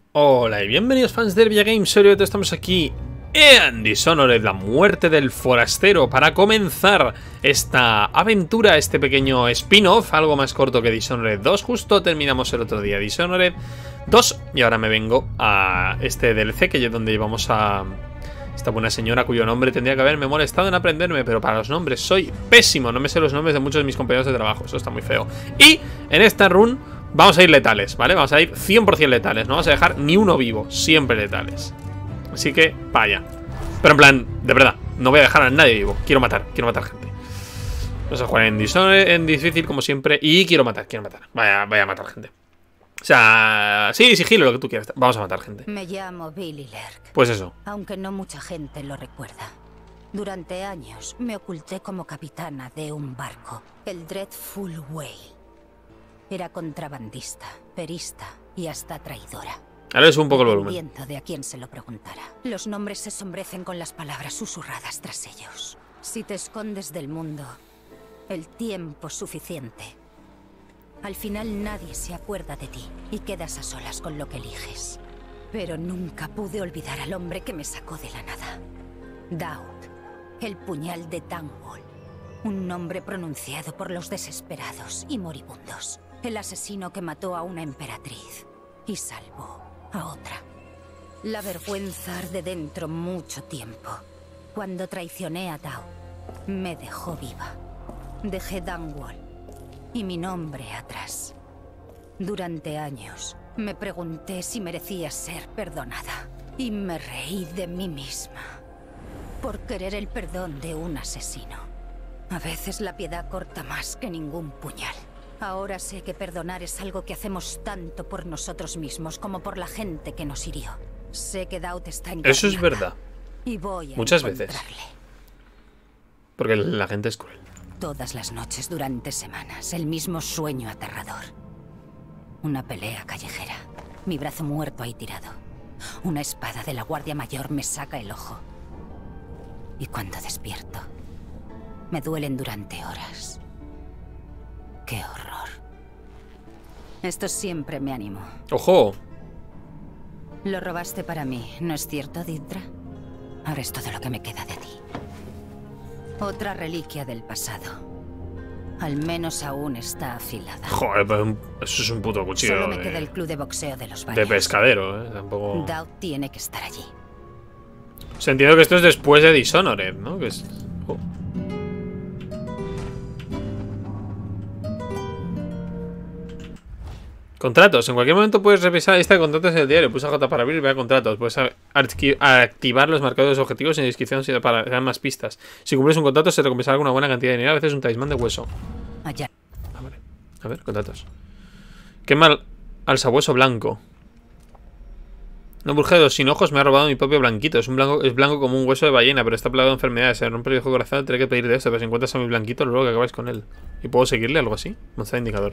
Hola y bienvenidos fans del Villa Games. Hoy estamos aquí en Dishonored, la muerte del forastero, para comenzar esta aventura, este pequeño spin-off, algo más corto que Dishonored 2. Justo terminamos el otro día Dishonored 2 y ahora me vengo a este DLC que es donde llevamos a esta buena señora cuyo nombre tendría que haberme molestado en aprenderme, pero para los nombres soy pésimo, no me sé los nombres de muchos de mis compañeros de trabajo, eso está muy feo. Y en esta run vamos a ir letales, ¿vale? Vamos a ir 100% letales, no vamos a dejar ni uno vivo, siempre letales. Así que, vaya. Pero en plan, de verdad, no voy a dejar a nadie vivo. Quiero matar gente. Vamos a jugar en Dishonored, en difícil como siempre. Y quiero matar. Vaya a matar gente. O sea, sí, sigilo, lo que tú quieras. Vamos a matar gente. Me llamo Billy Lerk. Pues eso. Aunque no mucha gente lo recuerda. Durante años me oculté como capitana de un barco, el Dreadful Whale. Era contrabandista, perista y hasta traidora. Ahora es un poco el volumen. Dependiendo de a quién se lo preguntara. Los nombres se sombrecen con las palabras susurradas tras ellos. Si te escondes del mundo el tiempo suficiente, al final nadie se acuerda de ti y quedas a solas con lo que eliges. Pero nunca pude olvidar al hombre que me sacó de la nada. Daud, el puñal de Dangwall. Un nombre pronunciado por los desesperados y moribundos. El asesino que mató a una emperatriz y salvó a otra. La vergüenza arde dentro mucho tiempo. Cuando traicioné a Daud, me dejó viva. Dejé Dangwall y mi nombre atrás. Durante años me pregunté si merecía ser perdonada. Y me reí de mí misma por querer el perdón de un asesino. A veces la piedad corta más que ningún puñal. Ahora sé que perdonar es algo que hacemos tanto por nosotros mismos como por la gente que nos hirió. Sé que Daud está en eso es verdad. Y voy a muchas veces. Porque la gente es cruel. Todas las noches durante semanas, el mismo sueño aterrador. Una pelea callejera. Mi brazo muerto ahí tirado. Una espada de la Guardia Mayor me saca el ojo. Y cuando despierto, me duelen durante horas. ¡Qué horror! Esto siempre me animó. ¡Ojo! Lo robaste para mí, ¿no es cierto, Didra? Ahora es todo lo que me queda de ti. Otra reliquia del pasado. Al menos aún está afilada. Joder, pues eso es un puto cuchillo. Solo me queda el club de boxeo de los valles. De pescadero, tampoco. Daud tiene que estar allí. O sea, entiendo que esto es después de Dishonored, ¿no? Que es... Contratos. En cualquier momento puedes revisar la lista de contratos en el diario. Pulsa J para abrir y ver contratos. Puedes activar los marcadores objetivos en descripción para dar más pistas. Si cumples un contrato se recompensará con una buena cantidad de dinero. A veces un talismán de hueso. Allá. Ah, vale. A ver, contratos. Quema al sabueso blanco. Un brujedo sin ojos me ha robado mi propio blanquito. Es blanco como un hueso de ballena, pero está plagado de enfermedades. Se rompe el viejo corazón, tendré que pedir de esto. Pero si encuentras a mi blanquito, luego que acabáis con él. ¿Y puedo seguirle? Algo así. Mostrar indicador.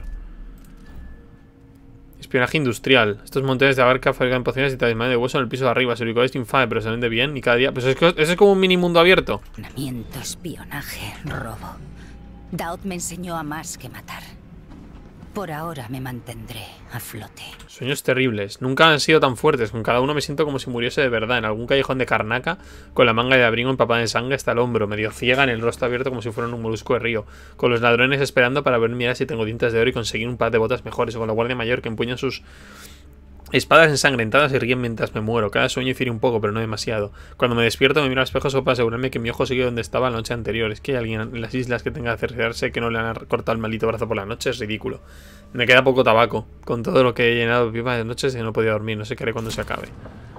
Espionaje industrial. Estos montones de abarca fabrican pociones y talismanes de hueso en el piso de arriba. Se ubicó este infame, pero se vende bien y cada día. Pues eso es como un mini mundo abierto. Espionaje, robo. Daud me enseñó a más que matar. Por ahora me mantendré a flote. Sueños terribles. Nunca han sido tan fuertes. Con cada uno me siento como si muriese de verdad. En algún callejón de Karnaca, con la manga de abrigo empapada en sangre hasta el hombro, medio ciega, en el rostro abierto como si fuera un molusco de río. Con los ladrones esperando para ver mirar si tengo dientes de oro y conseguir un par de botas mejores. O con la Guardia Mayor que empuñan sus espadas ensangrentadas y ríen mientras me muero. Cada sueño difiere un poco, pero no demasiado. Cuando me despierto me miro al espejo solo para asegurarme que mi ojo sigue donde estaba la noche anterior. Es que hay alguien en las islas que tenga que acercarse que no le han cortado el maldito brazo por la noche. Es ridículo. Me queda poco tabaco. Con todo lo que he llenado viva de noches y no podía dormir. No sé qué haré cuando se acabe.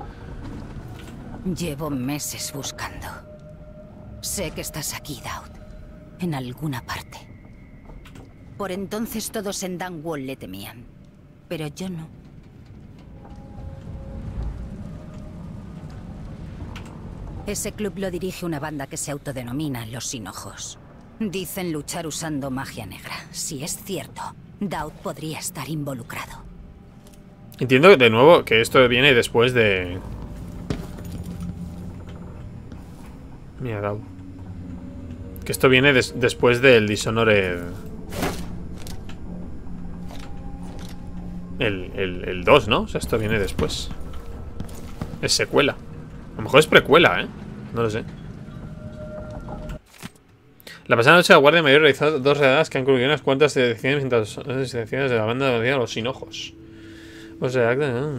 Llevo meses buscando. Sé que estás aquí, Daud. En alguna parte. Por entonces todos en Dangwall le temían. Pero yo no. Ese club lo dirige una banda que se autodenomina Los Sin Ojos. Dicen luchar usando magia negra. Si es cierto, Daud podría estar involucrado. Entiendo de nuevo que esto viene después de... Mira, Daud. Que esto viene después del Dishonored... El 2, ¿no? O sea, esto viene después. Es secuela. A lo mejor es precuela, ¿eh? No lo sé. La pasada noche la Guardia Mayor realizó 2 redadas que han concluido unas cuantas detenciones de la banda de Los Sin Ojos. O sea,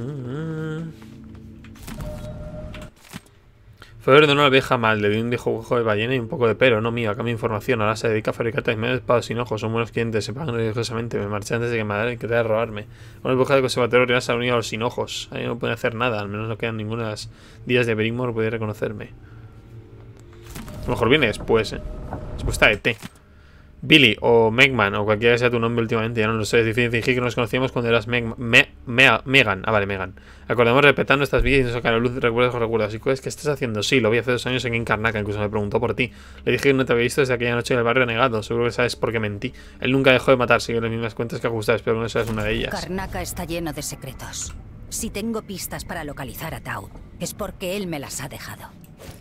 fue ordenó a la vieja mal, le dio un viejo ojo de ballena y un poco de pelo, no mío, a cambio de información. Ahora se dedica a fabricar taxistas espadas sin ojos, son buenos clientes, se pagan religiosamente. Me marché antes de que me intentara robarme. Una bruja de conservatorio real se ha unido a Los Sin Ojos. Ahí no pueden hacer nada, al menos no quedan ninguna días de Brickmore puede reconocerme. A lo mejor viene después, Después está ET. Billy o Megman o cualquiera que sea tu nombre últimamente, ya no lo sé. Es difícil fingir que nos conocíamos cuando eras Megan. Ah, vale, Megan. Acordamos respetar nuestras vidas y nos sacar a luz recuerdos. ¿Y qué es que estás haciendo? Sí, lo vi hace 2 años en Karnaca, incluso me preguntó por ti. Le dije que no te había visto desde aquella noche en el barrio negado. Seguro que sabes por qué mentí. Él nunca dejó de matar, sigue las mismas cuentas que ajustar. Espero que no seas una de ellas. Karnaca está lleno de secretos. Si tengo pistas para localizar a Tau, es porque él me las ha dejado.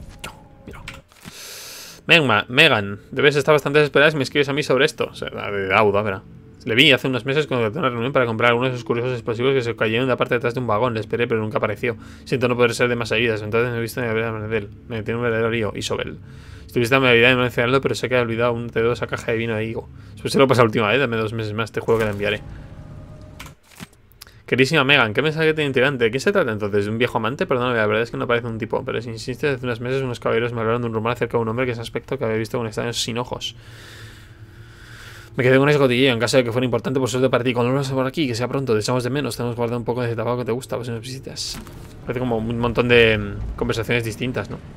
Mira. Megan, debes estar bastante desesperada si me escribes a mí sobre esto. O sea, de Auda, verá. Le vi hace unos meses cuando tuve una reunión para comprar algunos de esos curiosos explosivos que se cayeron de la parte de atrás de un vagón. Le esperé, pero nunca apareció. Siento no poder ser de más ayudas. Entonces me he visto en la verdad de él. Me tiene un verdadero lío. Isobel. Estuviste a mi habilidad de no mencionarlo, pero sé que he olvidado un de esa caja de vino de higo. Después se lo pasa la última vez. Dame 2 meses más. Te juro que la enviaré. Querísima Megan, ¿qué mensaje tan intrigante? ¿De qué se trata entonces? ¿De un viejo amante? Perdón, la verdad es que no parece un tipo. Pero si insistes, hace unos meses unos caballeros me hablaron de un rumor acerca de un hombre que ese aspecto que había visto con extraños sin ojos. Me quedé con ese cotilleo en caso de que fuera importante por suerte para ti. Cuando vuelvas por aquí, que sea pronto, te echamos de menos. Tenemos guardado un poco de ese tabaco que te gusta, pues si nos visitas. Parece como un montón de conversaciones distintas, ¿no?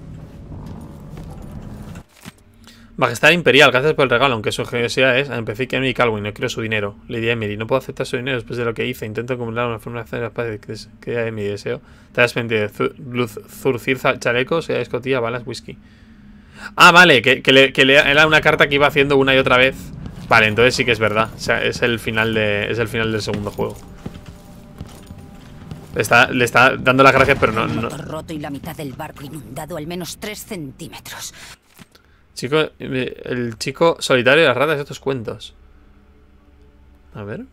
Majestad Imperial, gracias por el regalo, aunque su generosidad es. Empecé que Emily Calwin, no quiero su dinero. Lady Emily, no puedo aceptar su dinero después de lo que hice. Intento acumular una forma de hacer la paz que Emily deseo. Te das pendiente de zurcir chalecos, escotilla, balas, whisky. Ah, vale, era una carta que iba haciendo una y otra vez. Vale, entonces sí que es verdad. O sea, es el final del segundo juego. Le está dando las gracias, pero no. Roto y la mitad del barco inundado al menos 3 centímetros. Chico, el chico solitario de las ratas de estos cuentos. A ver.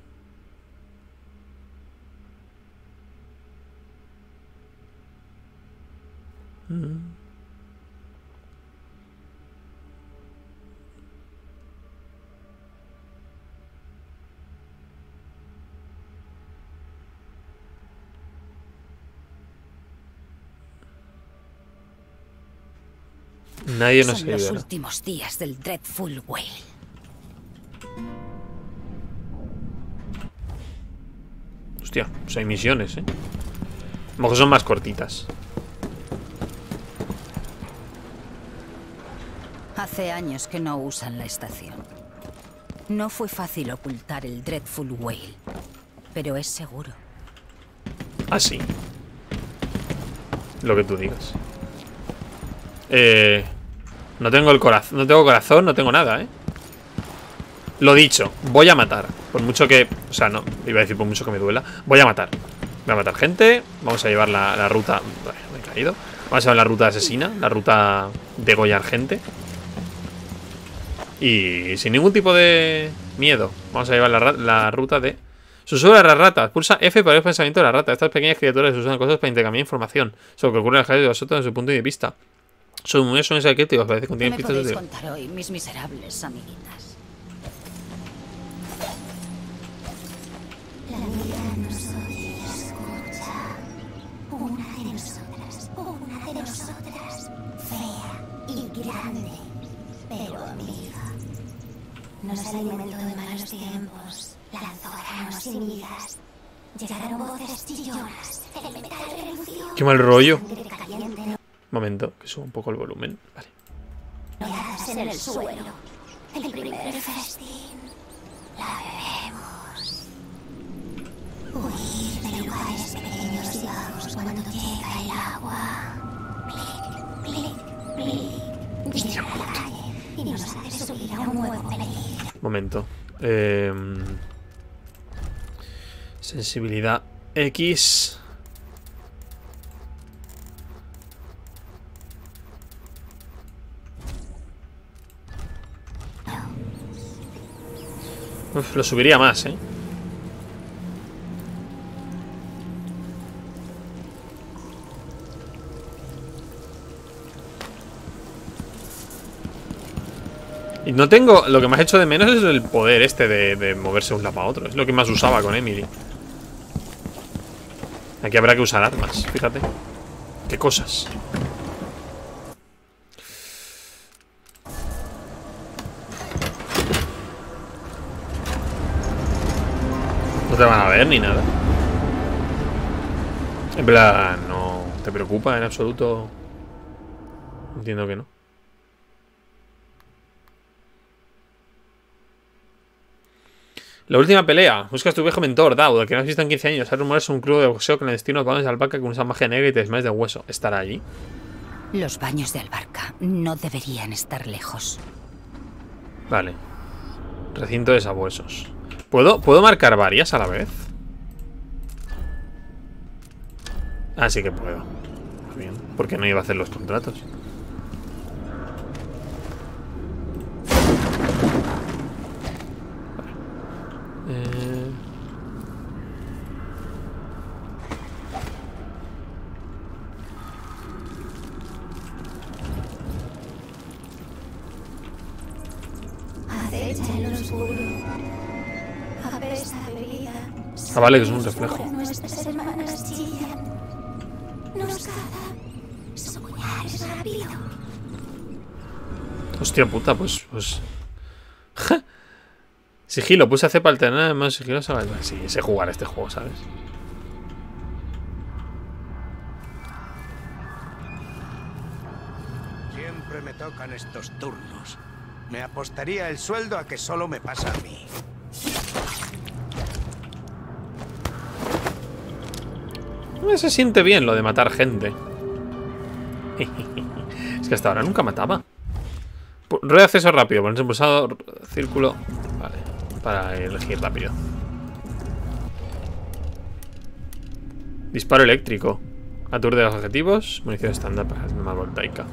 Nadie nos ayuda. Son los últimos días del Dreadful Whale. Hostia, pues hay misiones, A lo mejor son más cortitas. Hace años que no usan la estación. No fue fácil ocultar el Dreadful Whale, pero es seguro. Ah, sí. Lo que tú digas. No tengo el corazón. No tengo corazón, no tengo nada, Lo dicho, voy a matar. Por mucho que... O sea, no, iba a decir por mucho que me duela. Voy a matar. Voy a matar gente. Vamos a llevar la ruta... Bueno, me he caído. Vamos a llevar la ruta asesina. La ruta de degollar gente. Y sin ningún tipo de miedo. Vamos a llevar la ruta de... Susurra de las ratas. Pulsa F para el pensamiento de la rata. Estas pequeñas criaturas usan cosas para intercambiar información sobre lo que ocurre en el jardín de vosotros desde su punto de vista. Son muy críticos, parece que contienen pistas de... de... contar hoy, mis miserables amiguitas? La vida nos oye y escucha. Una de nosotras, fea y grande, pero amiga. Nos alimentó de malos tiempos, lanzó granos sin migas. Llegaron voces chillonas, el metal renunció. Qué mal rollo. Momento, que suba un poco el volumen. Vale. Miradas en el suelo. El primer festín. La bebemos. Huir de lugares pequeños y bajos cuando llega el agua. Plic, plic, plic. Llega a la calle y nos hace subir a un nuevo peligro. Momento. Sensibilidad X. Uf, lo subiría más, Y no tengo... Lo que me has hecho de menos es el poder este de moverse de un lado a otro. Es lo que más usaba con Emily. Aquí habrá que usar armas, fíjate. Qué cosas. No te van a ver ni nada. En plan, no te preocupa en absoluto. Entiendo que no. La última pelea. Buscas tu viejo mentor, Daud, que no has visto en 15 años. Hay rumores de un club de boxeo clandestino de balones de albahaca con esa magia negra y te desmayas de hueso. ¿Estará allí? Los baños de Albarca no deberían estar lejos. Vale. Recinto de sabuesos. ¿Puedo marcar varias a la vez? Ah, sí que puedo. Bien. ¿Por qué no iba a hacer los contratos? Acecha en lo oscuro. Apesta bebida. Ah, vale, que es un reflejo. Nuestras hermanas chillan. Nos caza. Su puñal es rápido. Hostia puta, pues... Sigilo, puse hacer para alternar más sigilo. Sí, sé jugar este juego, ¿sabes? Siempre me tocan estos turnos. Me apostaría el sueldo a que solo me pasa a mí. Se siente bien lo de matar gente. Es que hasta ahora nunca mataba. Rueda de acceso rápido. Ponerse pulsado, círculo. Vale, para elegir rápido. Disparo eléctrico. Aturde los objetivos. Munición estándar para arma voltaica.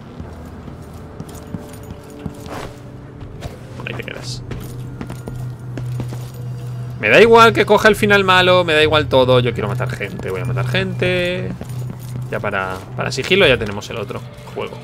Ahí te quedas. Me da igual que coja el final malo. Me da igual todo. Yo quiero matar gente. Voy a matar gente. Ya para sigilo ya tenemos el otro juego.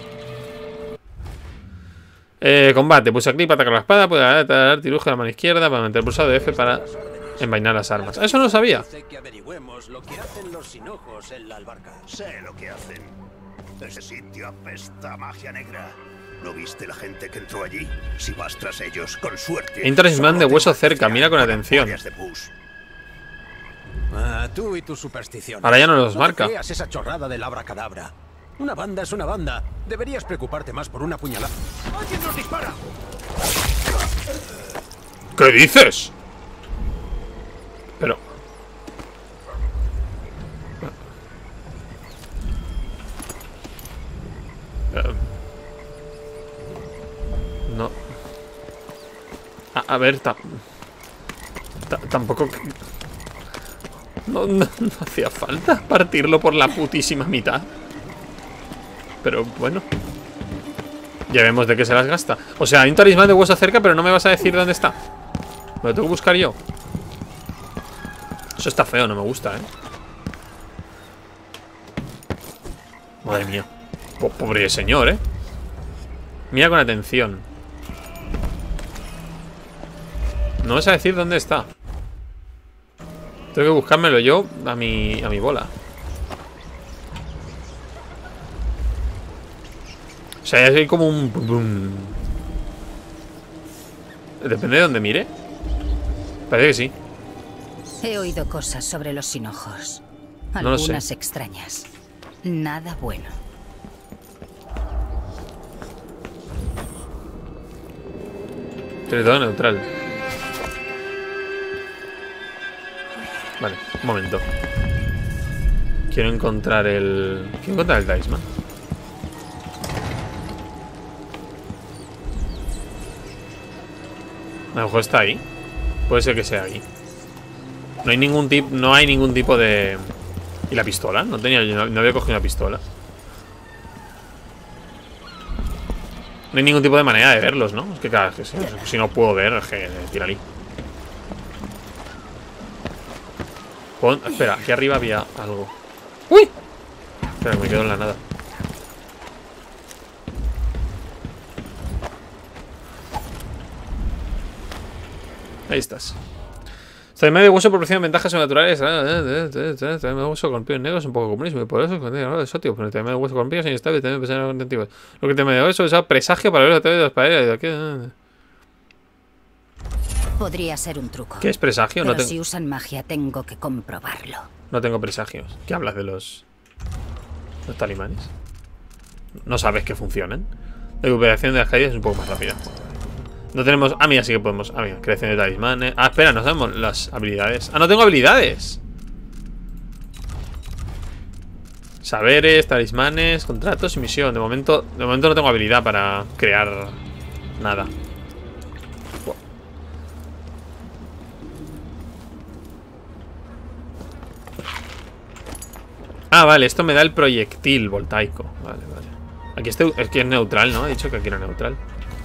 Combate. Pulsa clic para atacar la espada. Puede dar tirujo a la mano izquierda para mantener pulsado de F para envainar las armas. Eso no lo sabía. Que averigüemos lo que hacen los hinojos en la Albarca. Sé lo que hacen. Ese sitio apesta a magia negra. ¿No viste la gente que entró allí? Si vas tras ellos, con suerte. Talismán de hueso cerca. Mira con atención. Ah, tú y tu superstición. Ahora ya no los marca. No creas esa chorrada del abracadabra. Una banda es una banda. Deberías preocuparte más por una puñalada. ¡Alguien nos dispara! ¿Qué dices? Pero... no. A ver, tampoco... No hacía falta partirlo por la putísima mitad. Pero bueno. Ya vemos de qué se las gasta. O sea, hay un talismán de hueso cerca, pero no me vas a decir dónde está. Me lo tengo que buscar yo. Eso está feo, no me gusta, Madre mía. Pobre señor, Mira con atención. No vas a decir dónde está. Tengo que buscármelo yo a mi bola. O sea, ya soy como un... Boom. Depende de dónde mire. Parece que sí. He oído cosas sobre los hinojos. No lo sé. Algunas extrañas. Nada bueno. Territorio neutral. Vale, un momento. Quiero encontrar el talismán. A lo mejor está ahí. Puede ser que sea ahí. No hay ningún tipo de... ¿Y la pistola? No había cogido una pistola. No hay ningún tipo de manera de verlos, ¿no? Es que claro, si no puedo ver, es que tírale. Espera, aquí arriba había algo. ¡Uy! Espera, me quedo en la nada. Ahí estás. También de hueso proporciona ventajas naturales. También de hueso con píos negros, un poco comunismo y por eso eso, tío. Pero también de hueso con píos inestable, también pensar en antiguos. Lo que te me dio eso es presagio para ver a través de las paredes. Podría ser un truco. ¿Qué es presagio? Pero si usan magia, tengo que comprobarlo. No tengo presagios. ¿Qué hablas de los talimanes? ¿No sabes que funcionan? La recuperación de las caídas es un poco más rápida. No tenemos... Ah, mira, sí que podemos... Ah, mira, creación de talismanes. Ah, espera, no sabemos las habilidades. Ah, no tengo habilidades. Saberes, talismanes, contratos y misión. De momento no tengo habilidad para crear nada. Ah, vale, esto me da el proyectil voltaico. Vale, vale. Aquí es que es neutral, ¿no? He dicho que aquí era neutral.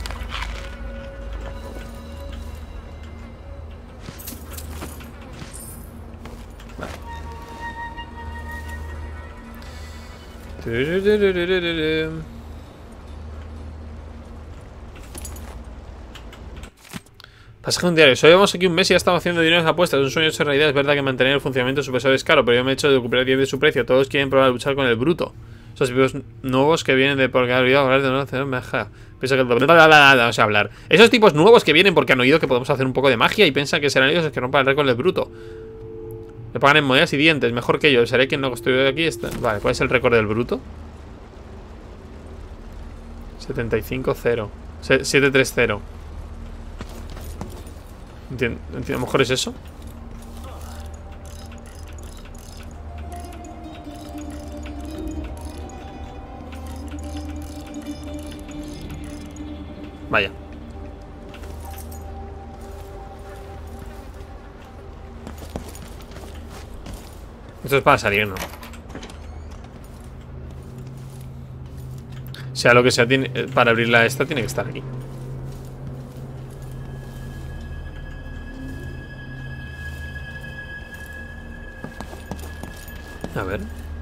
Pasaje un diario. Llevamos aquí un mes y ya estamos haciendo dinero en apuestas. Es un sueño hecho realidad. Es verdad que mantener el funcionamiento de su peso es caro, pero yo me he hecho de recuperar 10 de su precio. Todos quieren probar a luchar con el bruto. Esos tipos nuevos que vienen de porque han olvidado hablar de no hacer magia. Pienso que vamos a hablar. Esos tipos nuevos que vienen porque han oído que podemos hacer un poco de magia y piensan que serán ellos los que rompan el récord del bruto. Me pagan en monedas y dientes, mejor que yo. Seré quien no construyó aquí. Vale, ¿cuál es el récord del bruto? 75-0. 7-3-0. Entiendo, a lo mejor es eso. Vaya. Esto es para salir, ¿no? Sea lo que sea, para abrirla esta tiene que estar aquí. A ver.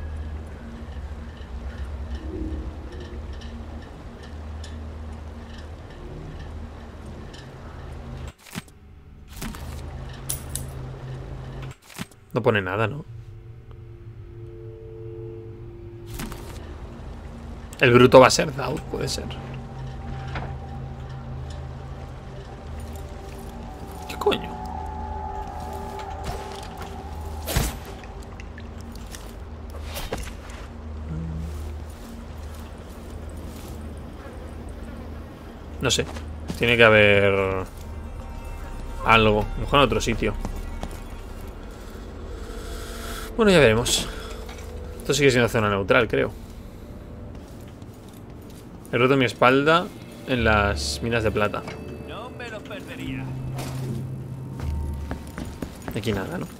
No pone nada, ¿no? El bruto va a ser Daud, puede ser. ¿Qué coño? No sé. Tiene que haber algo. A lo mejor en otro sitio. Bueno, ya veremos. Esto sigue siendo zona neutral, creo. He roto mi espalda en las minas de plata. No me lo perdería. Aquí nada, ¿no?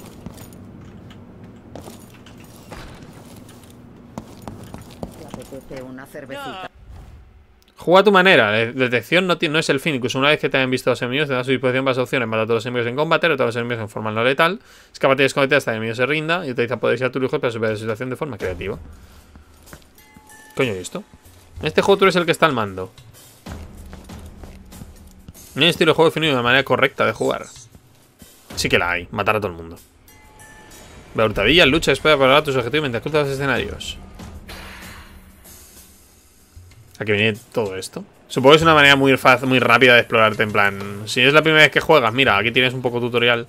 ¿Te apetece una cervecita? Juega a tu manera. La detección no es el fin. Incluso una vez que te hayan visto los enemigos, te da a su disposición varias opciones. Mata a todos los enemigos en combate, a todos los enemigos en forma no letal. Escápate y escóndete hasta que el enemigo se rinda. Y utiliza poderes y atributos para superar la situación de forma creativa. ¿Coño esto? En este juego tú eres el que está al mando. No hay estilo de juego definido de una manera correcta de jugar. Sí que la hay. Matar a todo el mundo. La hurtadilla, lucha, espera para lograr tus objetivos mientras cruzas los escenarios. ¿A qué viene todo esto? Supongo que es una manera muy fácil, muy rápida de explorarte. En plan, si es la primera vez que juegas, mira, aquí tienes un poco tutorial.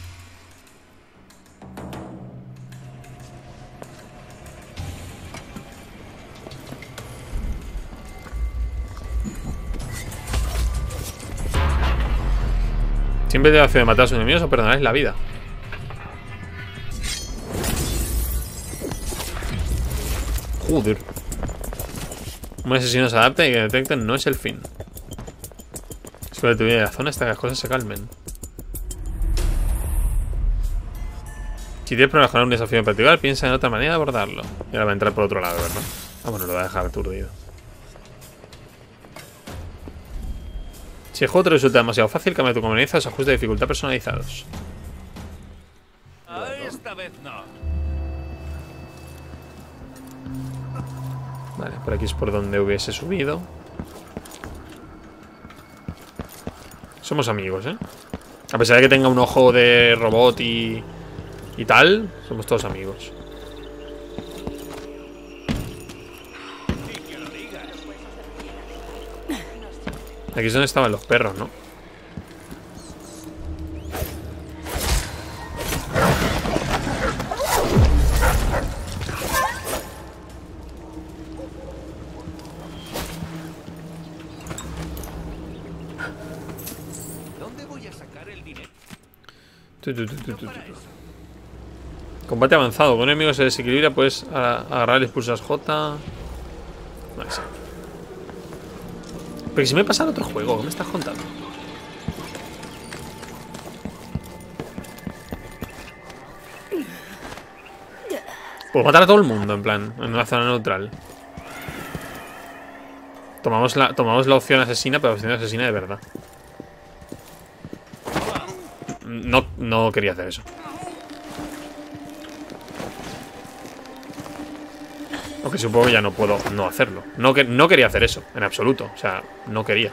Siempre te da opción de matar a sus enemigos o perdonarles la vida. Joder. Un asesino se adapta y que detecten no es el fin. Espera tu vida de la zona hasta que las cosas se calmen. Si tienes problemas con un desafío en particular, piensa en otra manera de abordarlo. Y ahora va a entrar por otro lado, ¿verdad? Ah, bueno, lo va a dejar aturdido. Si el juego te resulta demasiado fácil, cambia tu conveniencia a los ajustes de dificultad personalizados. Esta vez no. Vale, por aquí es por donde hubiese subido. Somos amigos, ¿eh? A pesar de que tenga un ojo de robot y tal, somos todos amigos. Aquí es donde estaban los perros, ¿no? ¿Dónde voy a sacar el dinero? Combate avanzado. Con un enemigo se desequilibra, puedes agarrar y pulsas J. Vale, sí. Pero si me pasa el otro juego, ¿qué me estás contando? Puedo matar a todo el mundo, en plan, en una zona neutral. Tomamos la opción asesina, pero la opción asesina de verdad. No quería hacer eso. Aunque supongo que ya no puedo no hacerlo. No quería hacer eso, en absoluto. O sea, no quería.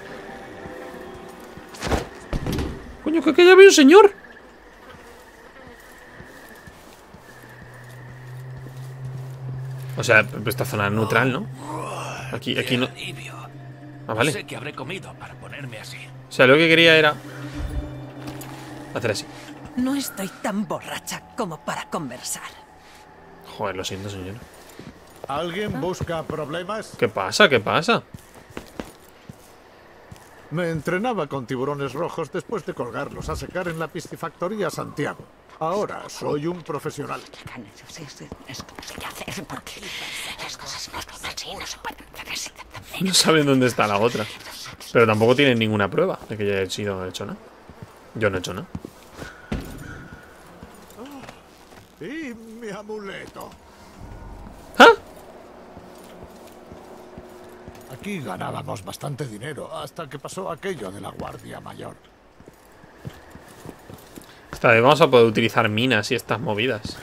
Coño, que ya había un señor. O sea, esta zona neutral, ¿no? Aquí no. Ah, vale. Sé que habré comido para ponerme así. O sea, lo que quería era hacer así. No estoy tan borracha como para conversar. Joder, lo siento, señor. ¿Alguien busca problemas? ¿Qué pasa? ¿Qué pasa? Me entrenaba con tiburones rojos después de colgarlos a secar en la piscifactoría Santiago. Ahora soy un profesional. No saben dónde está la otra. Pero tampoco tienen ninguna prueba de que yo haya sido hecho nada. Yo no he hecho nada. Y mi amuleto. ¿Ah? Aquí ganábamos bastante dinero hasta que pasó aquello de la Guardia Mayor. Esta vez vamos a poder utilizar minas y estas movidas.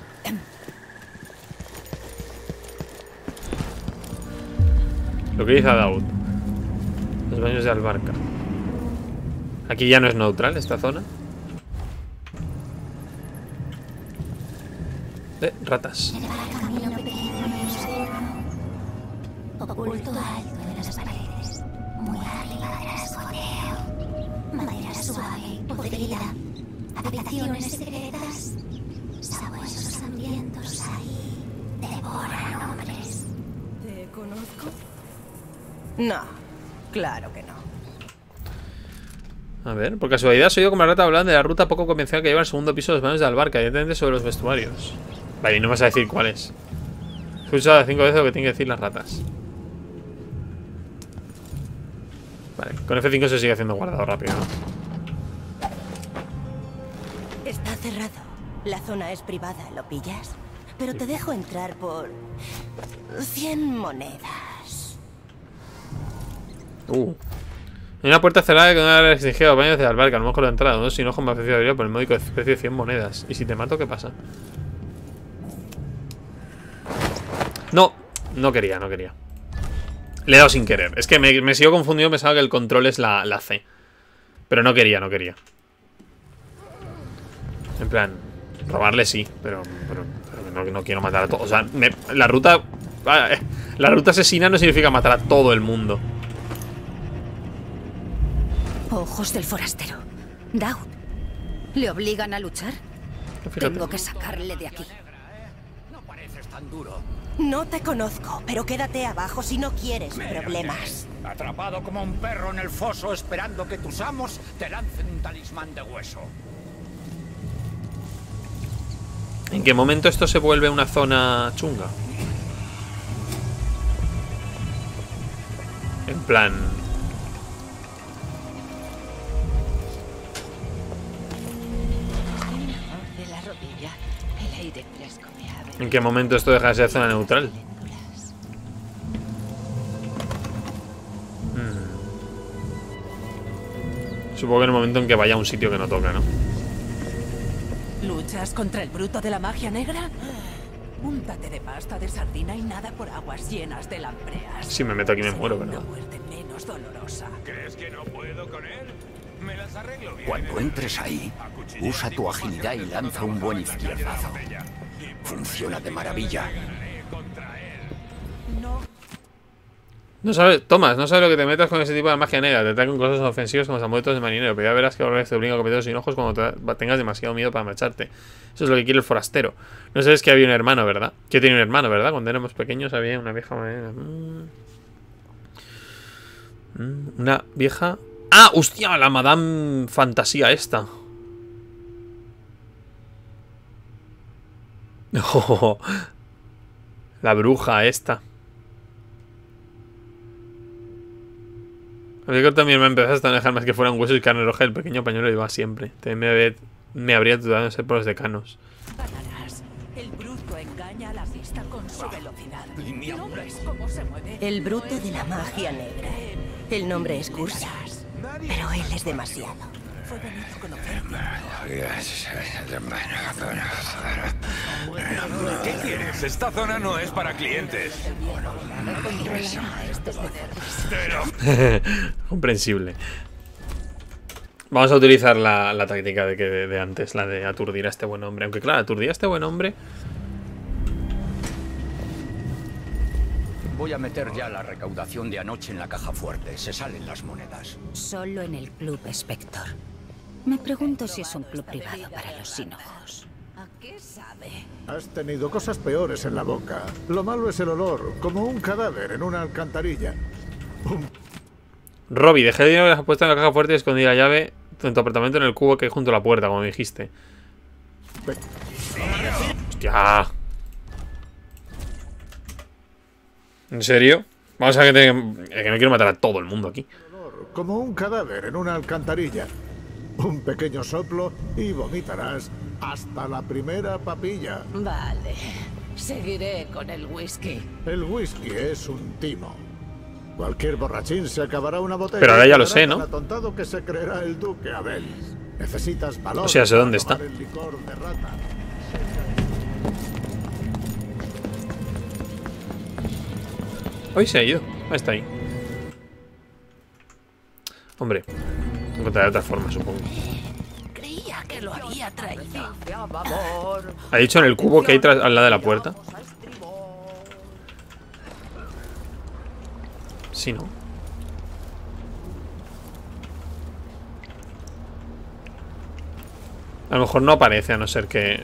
Lo que dice Daud. Los baños de Albarca. Aquí ya no es neutral esta zona. Ratas. Camino pequeño y oscuro, oculto alto de las paredes, muy arriba del escoteo. Madera suave, podrida, habitaciones secretas, sabuesos hambrientos ahí, devoran hombres. ¿Te conozco? No, claro que no. A ver, por casualidad soy yo como la rata hablando de la ruta poco convencional que lleva el segundo piso de los baños de Albarca, evidentemente sobre los vestuarios. Vale, y no me vas a decir cuál es. He escuchado 5 veces lo que tienen que decir las ratas. Vale, con F5 se sigue haciendo guardado rápido, ¿no? Está cerrado. La zona es privada, ¿lo pillas? Pero te dejo entrar por 100 monedas. Hay una puerta cerrada que no ha restringido a los baños de Albarca. A lo mejor la entrada, ¿no? Si no, me ha ofrecido abrir por el módico precio de 100 monedas. ¿Y si te mato, qué pasa? No quería. Le he dado sin querer. Es que me sigo confundido. Pensaba que el control es la C. Pero no quería. En plan, robarle sí, pero no quiero matar a todos. O sea, la ruta asesina no significa matar a todo el mundo. Ojos del forastero. Daud, ¿le obligan a luchar? Fíjate. Tengo que sacarle de aquí. No pareces tan duro. No te conozco, pero quédate abajo si no quieres problemas. Atrapado como un perro en el foso esperando que tus amos te lancen un talismán de hueso. ¿En qué momento esto se vuelve una zona chunga? En plan... De la rodilla, el aire fresco me abre. ¿En qué momento esto deja de ser zona neutral? Supongo que en el momento en que vaya a un sitio que no toca, ¿no? ¿Luchas contra el bruto de la magia negra? Úntate de pasta de sardina y nada por aguas llenas de lampreas. Si me meto aquí me Será muero, una ¿verdad? muerte menos dolorosa. ¿Crees que no puedo con él? Cuando entres ahí, usa tu agilidad y lanza un buen izquierdazo. Funciona de maravilla. No sabes, Tomás, no sabes lo que te metas con ese tipo de magia negra. Te atacan cosas ofensivas como los amuletos de marinero. Pero ya verás que ahora te obliga a cometer sin ojos cuando tengas demasiado miedo para marcharte. Eso es lo que quiere el forastero. No sabes que había un hermano, ¿verdad? Que tiene un hermano, ¿verdad? Cuando éramos pequeños había una vieja... Una vieja... ¡Ah! ¡Hostia! La Madame Fantasía esta. Oh, la bruja esta. A mí también me empezaste a dejar más que fuera un hueso y carne roja. El pequeño pañuelo iba siempre. También me habría dudado en ser por los decanos. El bruto engaña a la vista con su velocidad. ¿No ves cómo se mueve? El bruto de la magia negra. El nombre es Cursas, pero él es demasiado. Fue bonito conocerte. ¿Qué quieres? Esta zona no es para clientes. Comprensible. Vamos a utilizar la táctica de antes, la de aturdir a este buen hombre. Aunque claro, aturdir a este buen hombre... Voy a meter ya la recaudación de anoche en la caja fuerte. Se salen las monedas. Solo en el Club Spector. Me pregunto si es un club privado para los sin ojos. ¿A qué sabe? Has tenido cosas peores en la boca. Lo malo es el olor, como un cadáver en una alcantarilla. Robbie, dejé el dinero que has puesto en la caja fuerte y escondí la llave en tu apartamento en el cubo que hay junto a la puerta, como me dijiste. Hostia. ¿En serio? Vamos a ver que no quiero matar a todo el mundo aquí. Como un cadáver en una alcantarilla. Un pequeño soplo y vomitarás hasta la primera papilla. Vale. Seguiré con el whisky. El whisky es un timo. Cualquier borrachín se acabará una botella. Pero ahora ya lo sé, ¿no? Tan atontado que se creerá el duque Abel. Necesitas valor. O sea, sé dónde está. El licor de rata. Hoy se ha ido. Ahí está ahí. Hombre, encontraré otra forma, supongo. Creía que lo había traído. ¿Ha dicho en el cubo que hay al lado de la puerta? Sí, ¿no? A lo mejor no aparece, a no ser que...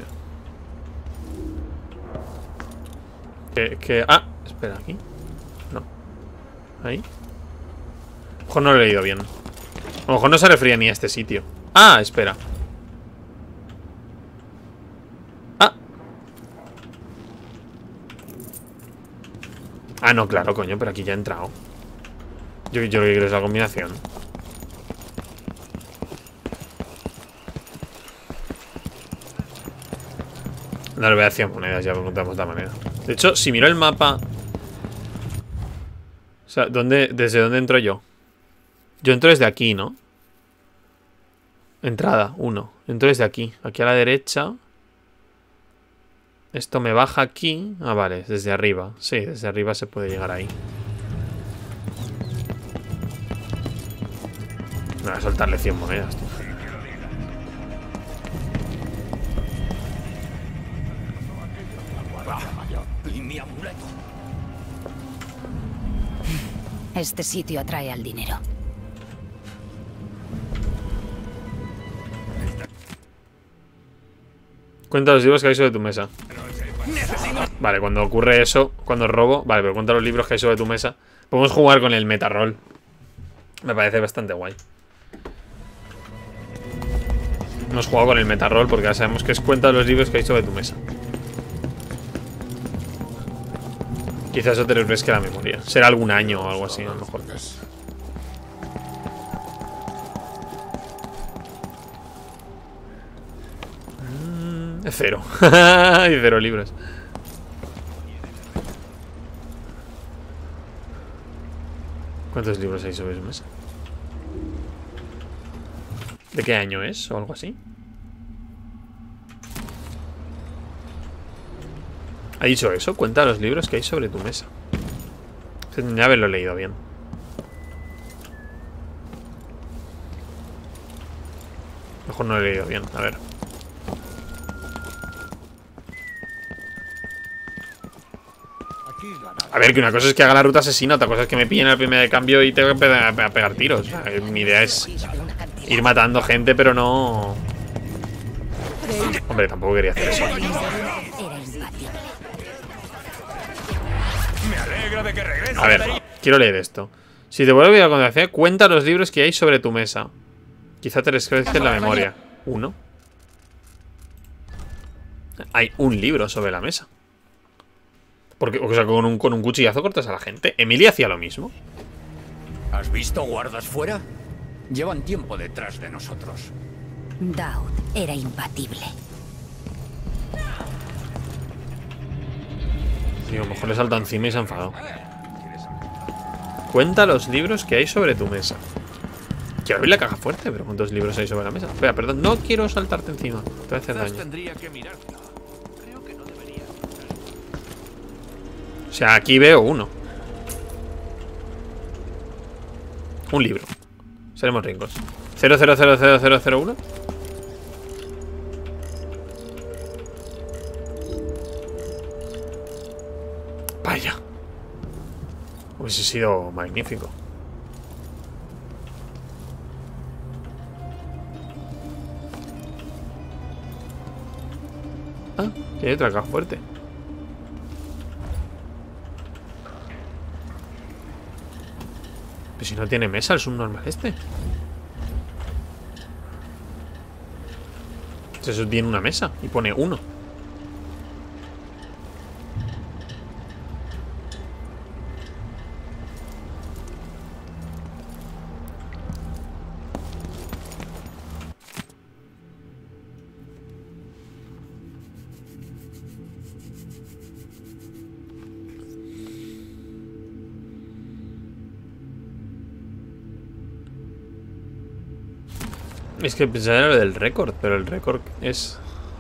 Ah, espera, aquí. No. Ahí. A lo mejor no lo he leído bien. A lo mejor no se refería ni a este sitio. Ah, espera. Ah. Ah, no, claro, coño, pero aquí ya he entrado. Yo lo que quiero es la combinación. No le voy a hacer monedas, ya preguntamos la manera. De hecho, si miro el mapa... O sea, ¿desde dónde entro yo? Yo entro desde aquí, ¿no? Entrada, 1. Entro desde aquí. Aquí a la derecha. Esto me baja aquí. Ah, vale, desde arriba. Sí, desde arriba se puede llegar ahí. Me voy a soltarle 100 monedas, tío. Y mi amuleto. Este sitio atrae al dinero. Cuenta los libros que hay sobre tu mesa. Vale, cuando ocurre eso, cuando robo... Vale, pero cuenta los libros que hay sobre tu mesa. Podemos jugar con el meta-roll. Me parece bastante guay. Hemos jugado con el meta-roll porque ya sabemos que es cuenta los libros que hay sobre tu mesa. Quizás eso te refresque la memoria. Será algún año o algo así, a lo mejor. Es 0. Hay 0 libros. ¿Cuántos libros hay sobre su mesa? ¿De qué año es? ¿O algo así? ¿Ha dicho eso? Cuenta los libros que hay sobre tu mesa. Tendría que haberlo leído bien. Mejor no lo he leído bien, a ver. A ver, que una cosa es que haga la ruta asesina, otra cosa es que me pillen el primer de cambio y tengo que empezar a pegar tiros. O sea, mi idea es ir matando gente, pero no... Hombre, tampoco quería hacer eso. Me alegra de que regreses. A ver, quiero leer esto. Si te vuelve a continuación, cuenta los libros que hay sobre tu mesa. Quizá te rescrece la memoria. ¿Uno? Hay un libro sobre la mesa. Porque, o sea, con un cuchillazo cortas a la gente. Emilia hacía lo mismo. ¿Has visto guardas fuera? Llevan tiempo detrás de nosotros. Daud era imbatible. Digo, a lo mejor le salta encima y se ha enfadado. Cuenta los libros que hay sobre tu mesa. Quiero abrir la caja fuerte, pero ¿cuántos libros hay sobre la mesa? Espera, perdón, no quiero saltarte encima. Te voy a hacer daño. O sea, aquí veo uno. Un libro. Seremos ricos. 000001. Vaya. Hubiese sido magnífico. Ah, que hay otra caja fuerte. Pero si no tiene mesa el subnormal este. Eso tiene una mesa y pone 1. Es que pensaba lo del récord, pero el récord es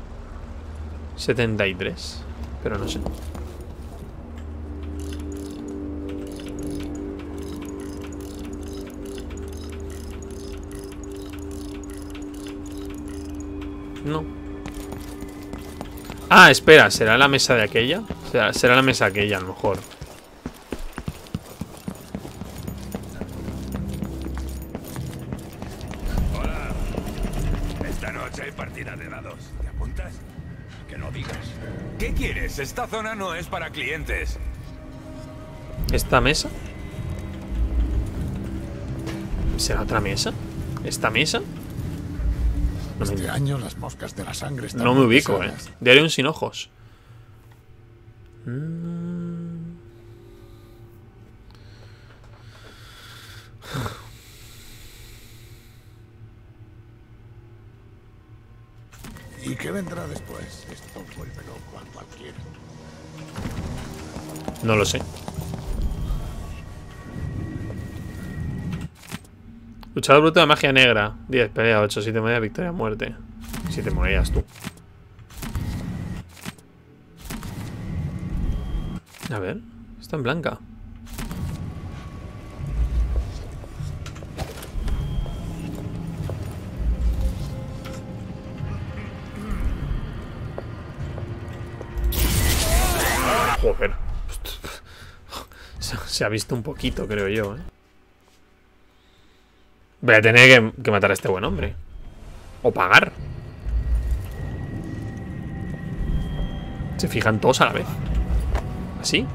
73. Pero no sé. No. Ah, espera, ¿será la mesa de aquella? Será la mesa aquella, a lo mejor. ¿Qué quieres? Esta zona no es para clientes. ¿Esta mesa? ¿Será otra mesa? ¿Esta mesa? No este año las moscas de la sangre están no me ubico, pesadas. Diario un sin ojos. ¿Y qué vendrá después? Esto vuelve loco a cualquiera. No lo sé. Luchador bruto de magia negra. 10 pelea, 8, 7 monedas, victoria, muerte. 7 monedas tú. A ver, está en blanca. Joder. Se ha visto un poquito, creo yo, Voy a tener que matar a este buen hombre. O pagar. Se fijan todos a la vez. ¿Así?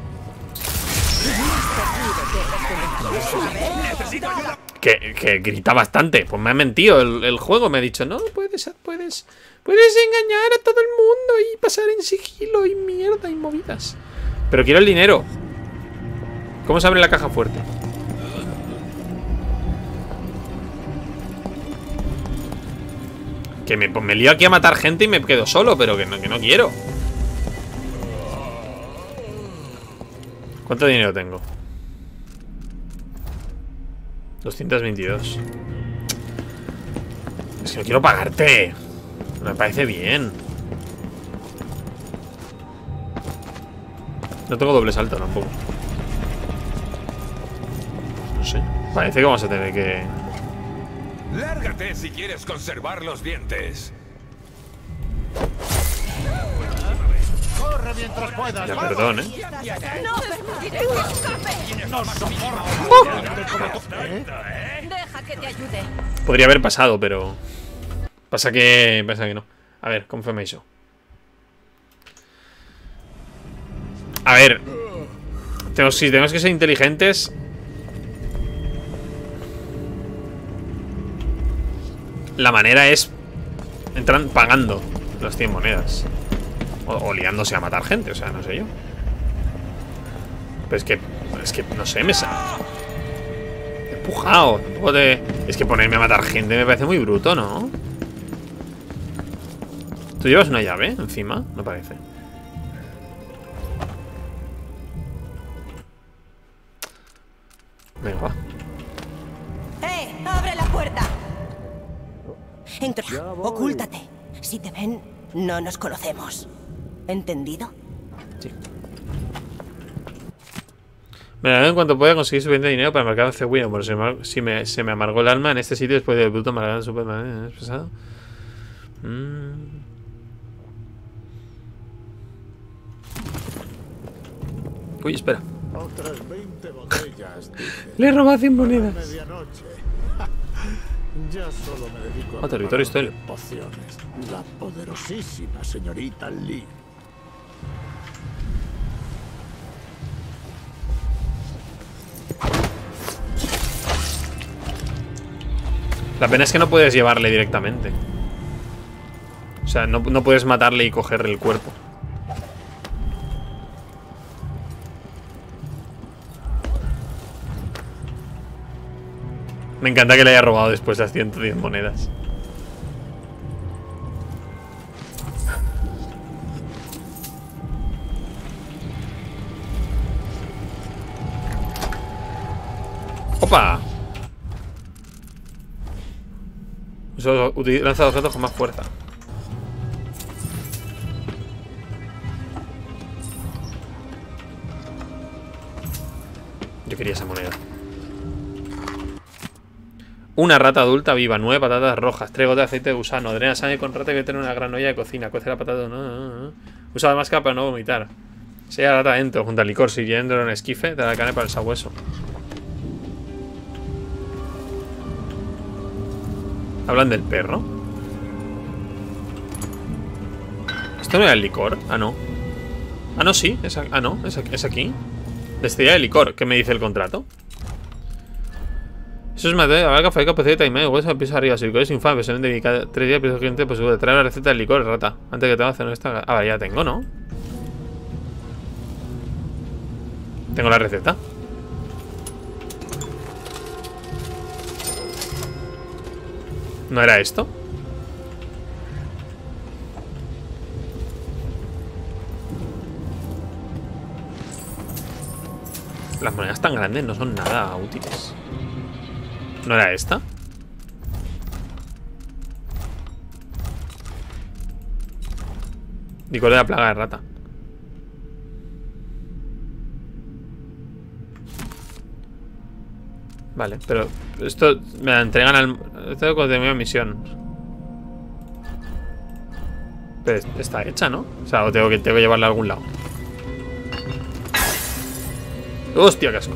Que grita bastante. Pues me ha mentido el juego. Me ha dicho, no, puedes engañar a todo el mundo y pasar en sigilo y mierda y movidas. Pero quiero el dinero. ¿Cómo se abre la caja fuerte? Que me lío aquí a matar gente y me quedo solo, pero que no quiero. ¿Cuánto dinero tengo? 222. Es que no quiero pagarte. No me parece bien. No tengo doble salto tampoco. No sé. Parece que vamos a tener que Lárgate si quieres conservar los dientes. Corre mientras puedas. Ya, perdón, ¡No permitiré que escape! No soporto. Deja que te ayude. Podría haber pasado, pero... Pasa que no. A ver, confirmation. A ver. Si tenemos que ser inteligentes... La manera es... Entran pagando los 100 monedas. O liándose a matar gente, o sea, no sé yo. Pero es que no sé, me he empujado. Tampoco te... Es que ponerme a matar gente me parece muy bruto, ¿no? ¿Tú llevas una llave encima? No parece. Venga, va. ¡Abre la puerta! Entra. Ocúltate. Si te ven, no nos conocemos. ¿Entendido? Sí. Me la veo en cuanto pueda conseguir suficiente dinero para marcar cegüino. Pero se me amargó el alma en este sitio después del bruto amargado Superman. ¿Es pesado? Uy, espera. Otras 20 botellas. Le he robado 100 monedas. Medianoche. Ya solo me dedico a territorio histórico. Pociones. La poderosísima señorita Lee. La pena es que no puedes llevarle directamente. O sea, no puedes matarle y cogerle el cuerpo. Me encanta que le haya robado después las 110 monedas. ¡Opa! Lanza objetos con más fuerza. Yo quería esa moneda. Una rata adulta viva, 9 patatas rojas, 3 gotas de aceite de gusano, drena sangre con rata que tiene una gran olla de cocina, cuece la patata, usa la máscara para no vomitar. Sella la rata adentro, junto al licor, siguiendo en un esquife, te da la carne para el sabueso. ¿Hablan del perro? ¿Esto no era el licor? Ah, no. Ah, no, sí. Es aquí. Destilla de licor. ¿Qué me dice el contrato? Eso es materia, abarca, fabrica, peceta y medio hueso, pieza arriba, si licor es infame, se vende cada 3 días, pieza cliente, pues seguro, trae la receta del licor, rata. Antes que te va a hacer esta... Ah, ya tengo, ¿no? Tengo la receta. ¿No era esto? Las monedas tan grandes no son nada útiles. ¿No era esta? Licor de la plaga de rata. Vale, pero esto me la entregan al... Esto cuando termino misión. Pero está hecha, ¿no? O sea, o tengo que llevarla a algún lado. ¡Hostia, qué asco!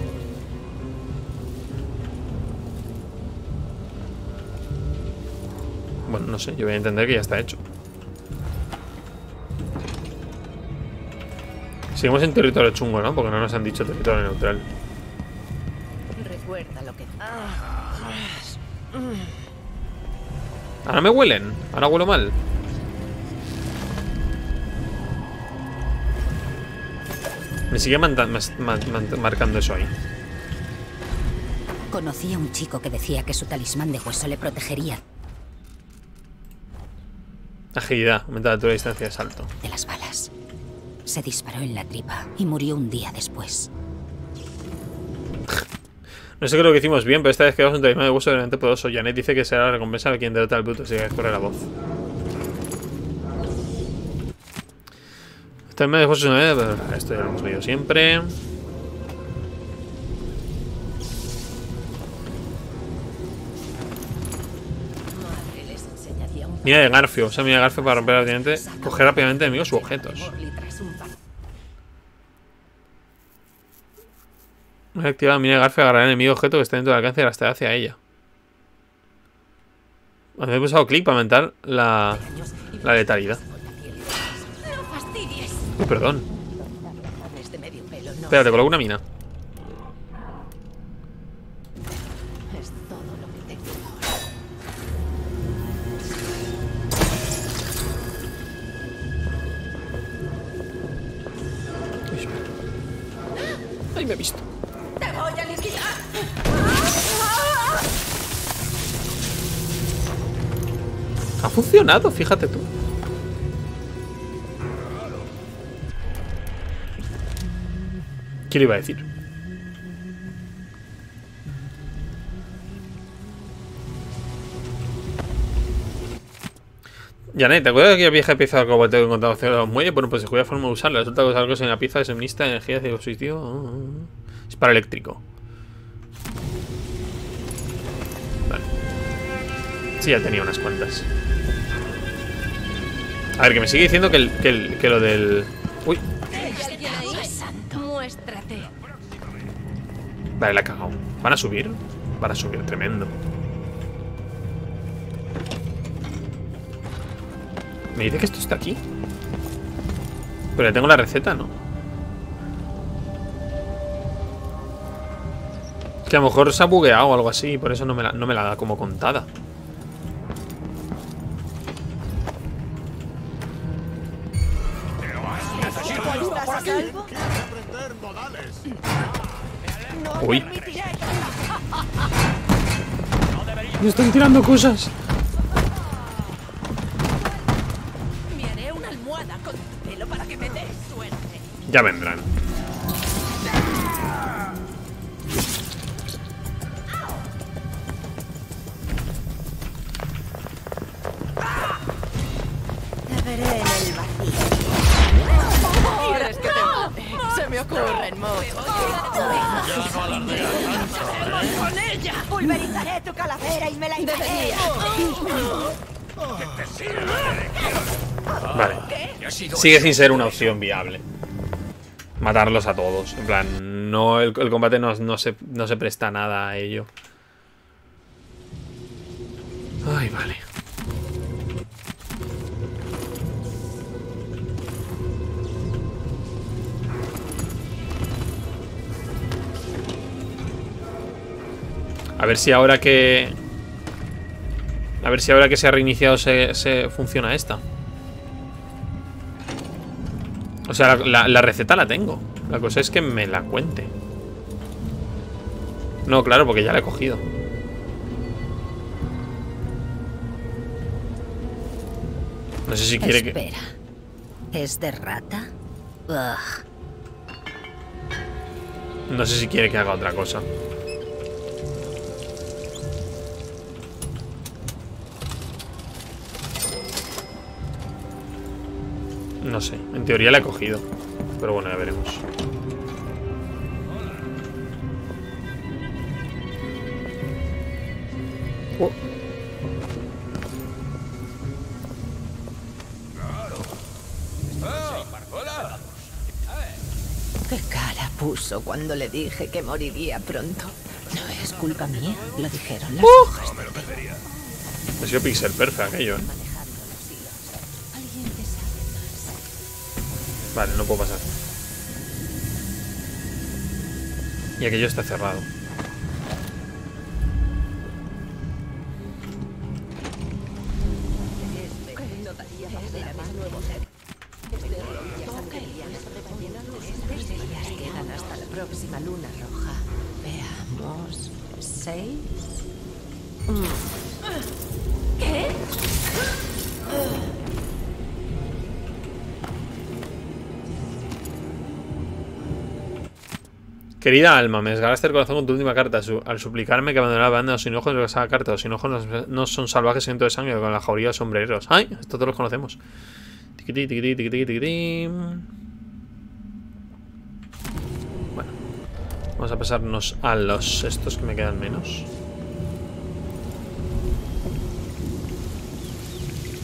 Bueno, no sé, yo voy a entender que ya está hecho. Seguimos en territorio chungo, ¿no? Porque no nos han dicho territorio neutral. Recuerda lo que... Ahora me huelen. Ahora huelo mal. Me sigue marcando eso ahí. Conocí a un chico que decía que su talismán de hueso le protegería Agilidad, aumenta la altura y distancia de salto. de las balas. Se disparó en la tripa y murió un día después. No sé qué es lo que hicimos bien, pero esta vez quedamos un talismán de hueso realmente poderoso. Janet dice que será la recompensa de quien derrota al bruto, así que corre la voz. Talismán de hueso, pero esto ya lo hemos leído siempre. Mina de Garfio. Usa mina de Garfio para romper rápidamente. Coger rápidamente enemigos u objetos. Una vez activada la mina de Garfio, agarrar el enemigo objeto que esté dentro del alcance y arrastrar hacia ella. He pulsado clic para aumentar la letalidad. Uy, perdón. Espera, te coloco una mina. Ay, me he visto. ¡Te voy a liquidar! Ha funcionado, fíjate tú. ¿Qué le iba a decir? Janet, ¿te acuerdas de aquella vieja pieza de cobalto que encontramos cerca de los muelles? Bueno, pues se cuida forma de usarla. Resulta que es algo en la pieza de suministra de energía de dispositivo. Es para eléctrico. Vale. Sí, ya tenía unas cuantas. A ver, que me sigue diciendo que lo del... Uy. Muéstrate. Vale, la he cagado. ¿Van a subir? Van a subir, tremendo. Me dice que esto está aquí. Pero ya tengo la receta, ¿no? Es que a lo mejor se ha bugueado o algo así. Por eso no me la da como contada. Uy. Me están tirando cosas. Me haré una almohada con tu pelo para que me des suerte. Ya vendrán. Te veré en el vacío. ¿Quieres que te mate? Se me ocurren mucho. ¡Con ella! Pulverizaré tu calavera y me la hincaré. Vale. Sigue sin ser una opción viable. Matarlos a todos. En plan, no, el combate no se presta nada a ello. Ay, vale. A ver si ahora que... A ver si ahora que se ha reiniciado se funciona esta. O sea, la receta la tengo. La cosa es que me la cuente. No, claro, porque ya la he cogido. No sé si quiere que... Espera. ¿Es de rata? Ugh. No sé si quiere que haga otra cosa. No sé, en teoría la he cogido. Pero bueno, ya veremos. Oh. ¿Qué cara puso cuando le dije que moriría pronto? No es culpa mía, lo dijeron las hojas. Ha sido pixel perfect aquello, ¿eh? Vale, no puedo pasar. Y aquello está cerrado. Quedan hasta la próxima luna roja. Veamos. 6. ¿Qué? Querida alma, me desgarraste el corazón con tu última carta al suplicarme que abandonara la banda. Los sin ojos de esa carta. Los sin ojos no son salvajes cientos de sangre con la jauría de sombreros. ¡Ay! Esto todos los conocemos. Tiquití, tiquití, tiquití, tiquití. Bueno. Vamos a pasarnos a los estos que me quedan menos.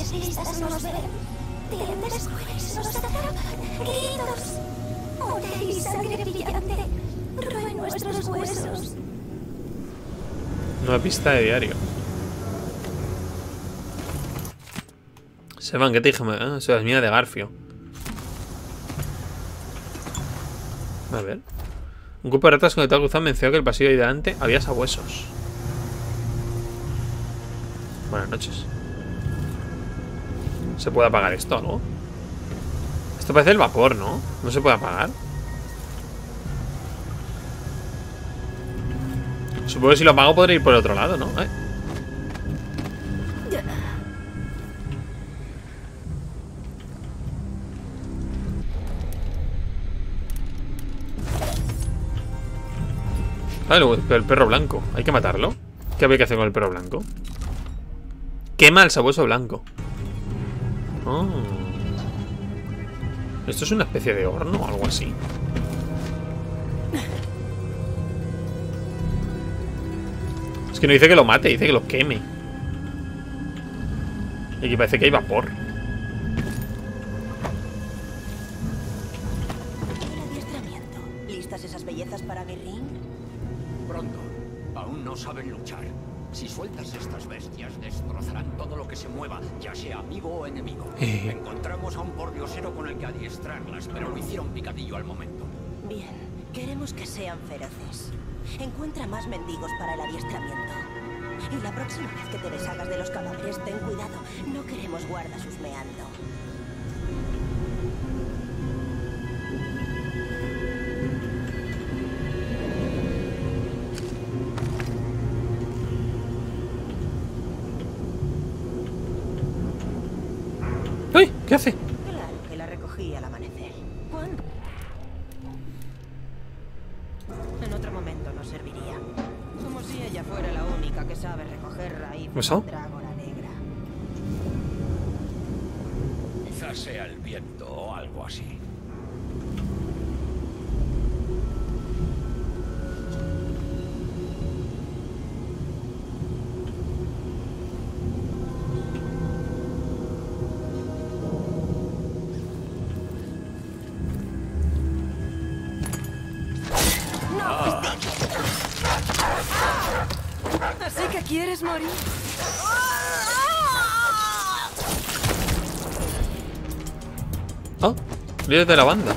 Las listas nos ven. Dientes crueles nos atrapan. Gritos. Una y sangre brillante. Roe nuestros huesos. Nueva pista de diario. Seban, ¿qué te dije? Sebas, mía de Garfio. A ver. Un grupo de ratas conectado cruzado mencionó que el pasillo de delante había sabuesos. Buenas noches. ¿Se puede apagar esto o algo? Esto parece el vapor, ¿no? ¿No se puede apagar? Supongo que si lo apago podré ir por el otro lado, ¿no? Vale, el perro blanco. Hay que matarlo. ¿Qué había que hacer con el perro blanco? Quema el sabueso blanco. Oh. ¿Esto es una especie de horno o algo así? Es que no dice que lo mate, dice que lo queme. Y aquí parece que hay vapor. El adiestramiento. ¿Listas esas bellezas para mi ring? Pronto. Aún no saben luchar. Si sueltas estas bestias, destrozarán todo lo que se mueva, ya sea amigo o enemigo. Encontramos a un pordiosero con el que adiestrarlas, pero lo hicieron picadillo al momento. Bien, queremos que sean feroces. Encuentra más mendigos para el adiestramiento. Y la próxima vez que te deshagas de los cadáveres, ten cuidado. No queremos guardas husmeando. ¡Uy! ¿Qué hace? Claro que la recogí al amanecer. ¿Cuándo? En otro momento nos serviría. Como si ella fuera la única que sabe recoger raíces ¿Eso? de Drágora negra. Quizás sea el viento o algo así. ¿Así que quieres morir? Oh, líder de la banda.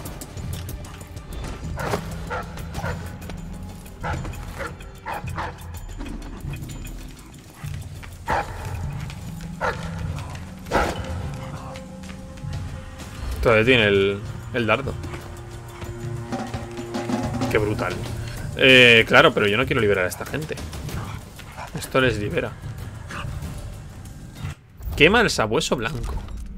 Todavía tiene el dardo. Qué brutal. Claro, pero yo no quiero liberar a esta gente. Esto les libera. Quema el sabueso blanco.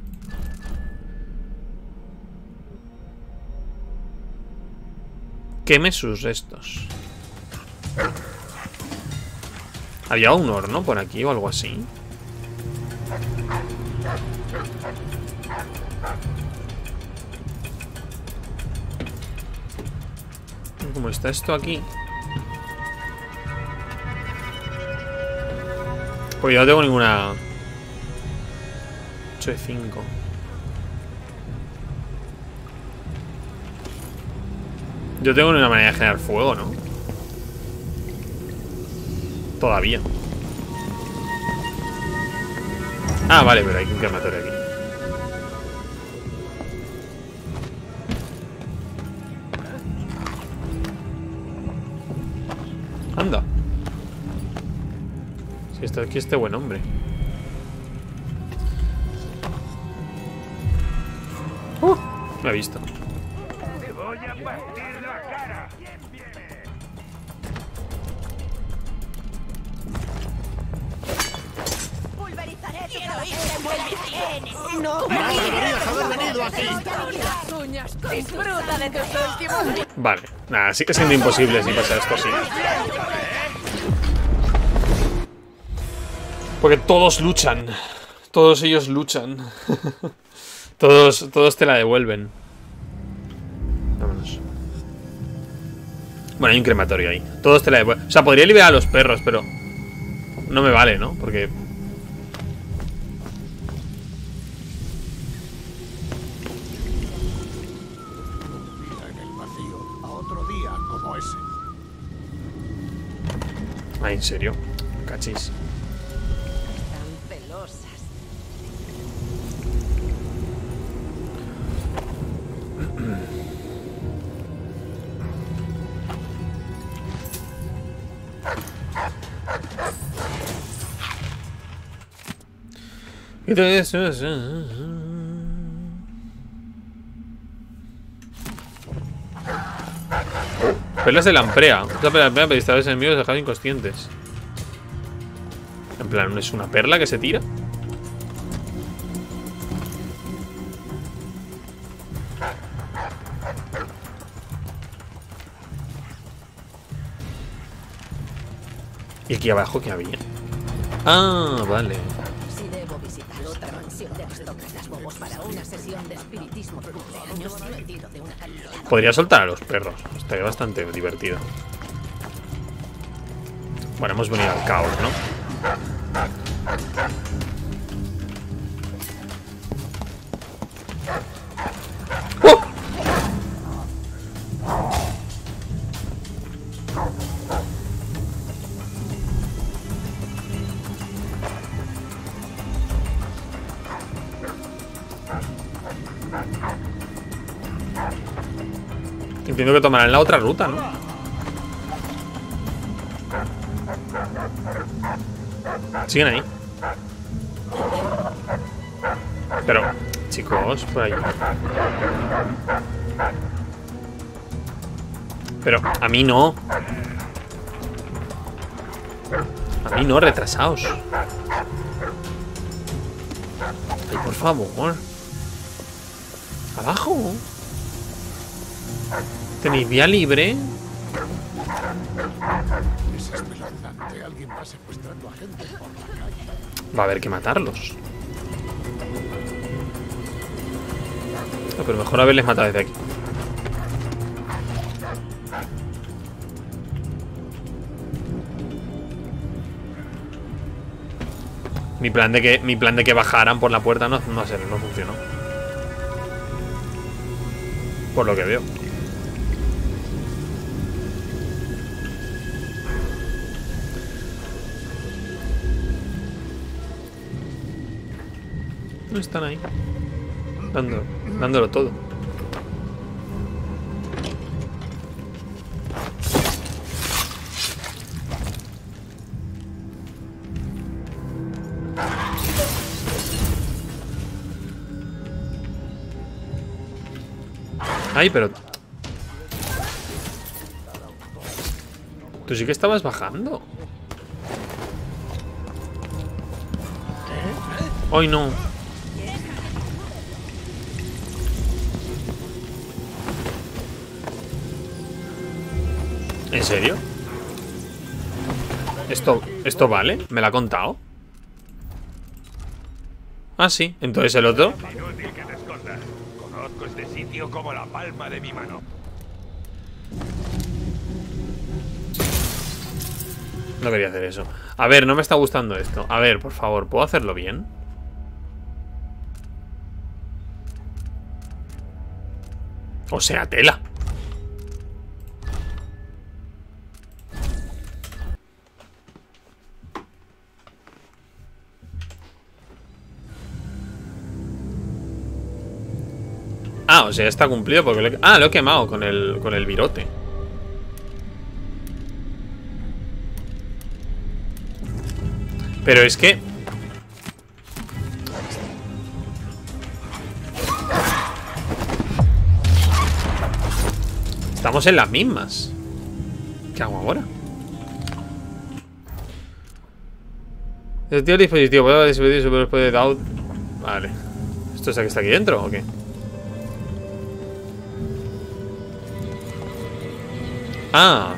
Queme sus restos. Había un horno por aquí o algo así. ¿Cómo está esto aquí? Pues yo no tengo ninguna... 8 de 5. Yo tengo una manera de generar fuego, ¿no? Todavía. Ah, vale, pero hay un crematorio aquí. Anda. Si está aquí este buen hombre. Me ha visto. Te voy a partir la cara. ¿Quién viene? Pulverizaré tu cabeza. No, ¡No deberías haber venido aquí! las uñas. Disfruta de tus últimos. Vale, nada, sigue siendo imposible si pasa esto así. Porque todos luchan. Todos ellos luchan. Todos te la devuelven. Vámonos. Bueno, hay un crematorio ahí. Todos te la devuelven. O sea, podría liberar a los perros, pero no me vale, ¿no? Porque Ay, ¿en serio? Cachis. Tan celosas. Perlas de lamprea. Usa perlas de lamprea para distraer a los enemigos y dejar inconscientes. En plan, ¿es una perla que se tira? ¿Y aquí abajo qué había? Ah, vale. Si debo visitar otra mansión de aristócratas bobos para una sesión de espiritismo de cumpleaños, me tiro de una acantilado. Podría soltar a los perros. Estaría bastante divertido. Bueno, hemos venido al caos, ¿no? ¡Oh! Entiendo que tomarán la otra ruta, ¿no? Siguen ahí. Pero, chicos, por ahí. Pero, a mí no. A mí no, retrasaos. Ay, por favor. Abajo. ¿Tenéis vía libre? Es espeluznante. Alguien va secuestrando a gente por la calle. Va a haber que matarlos. No, pero mejor haberles matado desde aquí. Mi plan de que bajaran por la puerta no funcionó. Por lo que veo. No están ahí. Dándolo todo. Ay, pero... Tú sí que estabas bajando. Ay, no. ¿En serio? ¿Esto vale? ¿Me lo ha contado? Ah, sí. Entonces el otro... Inútil que te escondas. Conozco este sitio como la palma de mi mano. No quería hacer eso. A ver, no me está gustando esto. A ver, por favor, ¿puedo hacerlo bien? O sea, tela. Ah, o sea, está cumplido porque lo he quemado con el virote. Pero es que... Estamos en las mismas. ¿Qué hago ahora? El dispositivo puede dispositivo super después de Daud. Vale. ¿Esto es el que está aquí dentro o qué? Ah.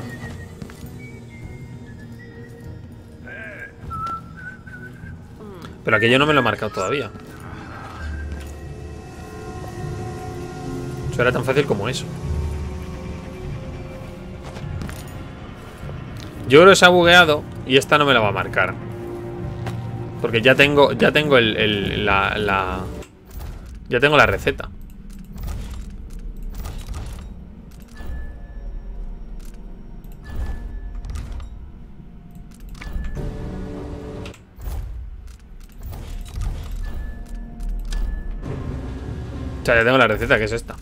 Pero aquello no me lo he marcado todavía. Eso era tan fácil como eso. Yo creo que se ha bugueado y esta no me la va a marcar. Porque ya tengo la receta. O sea, ya tengo la receta, que es esta.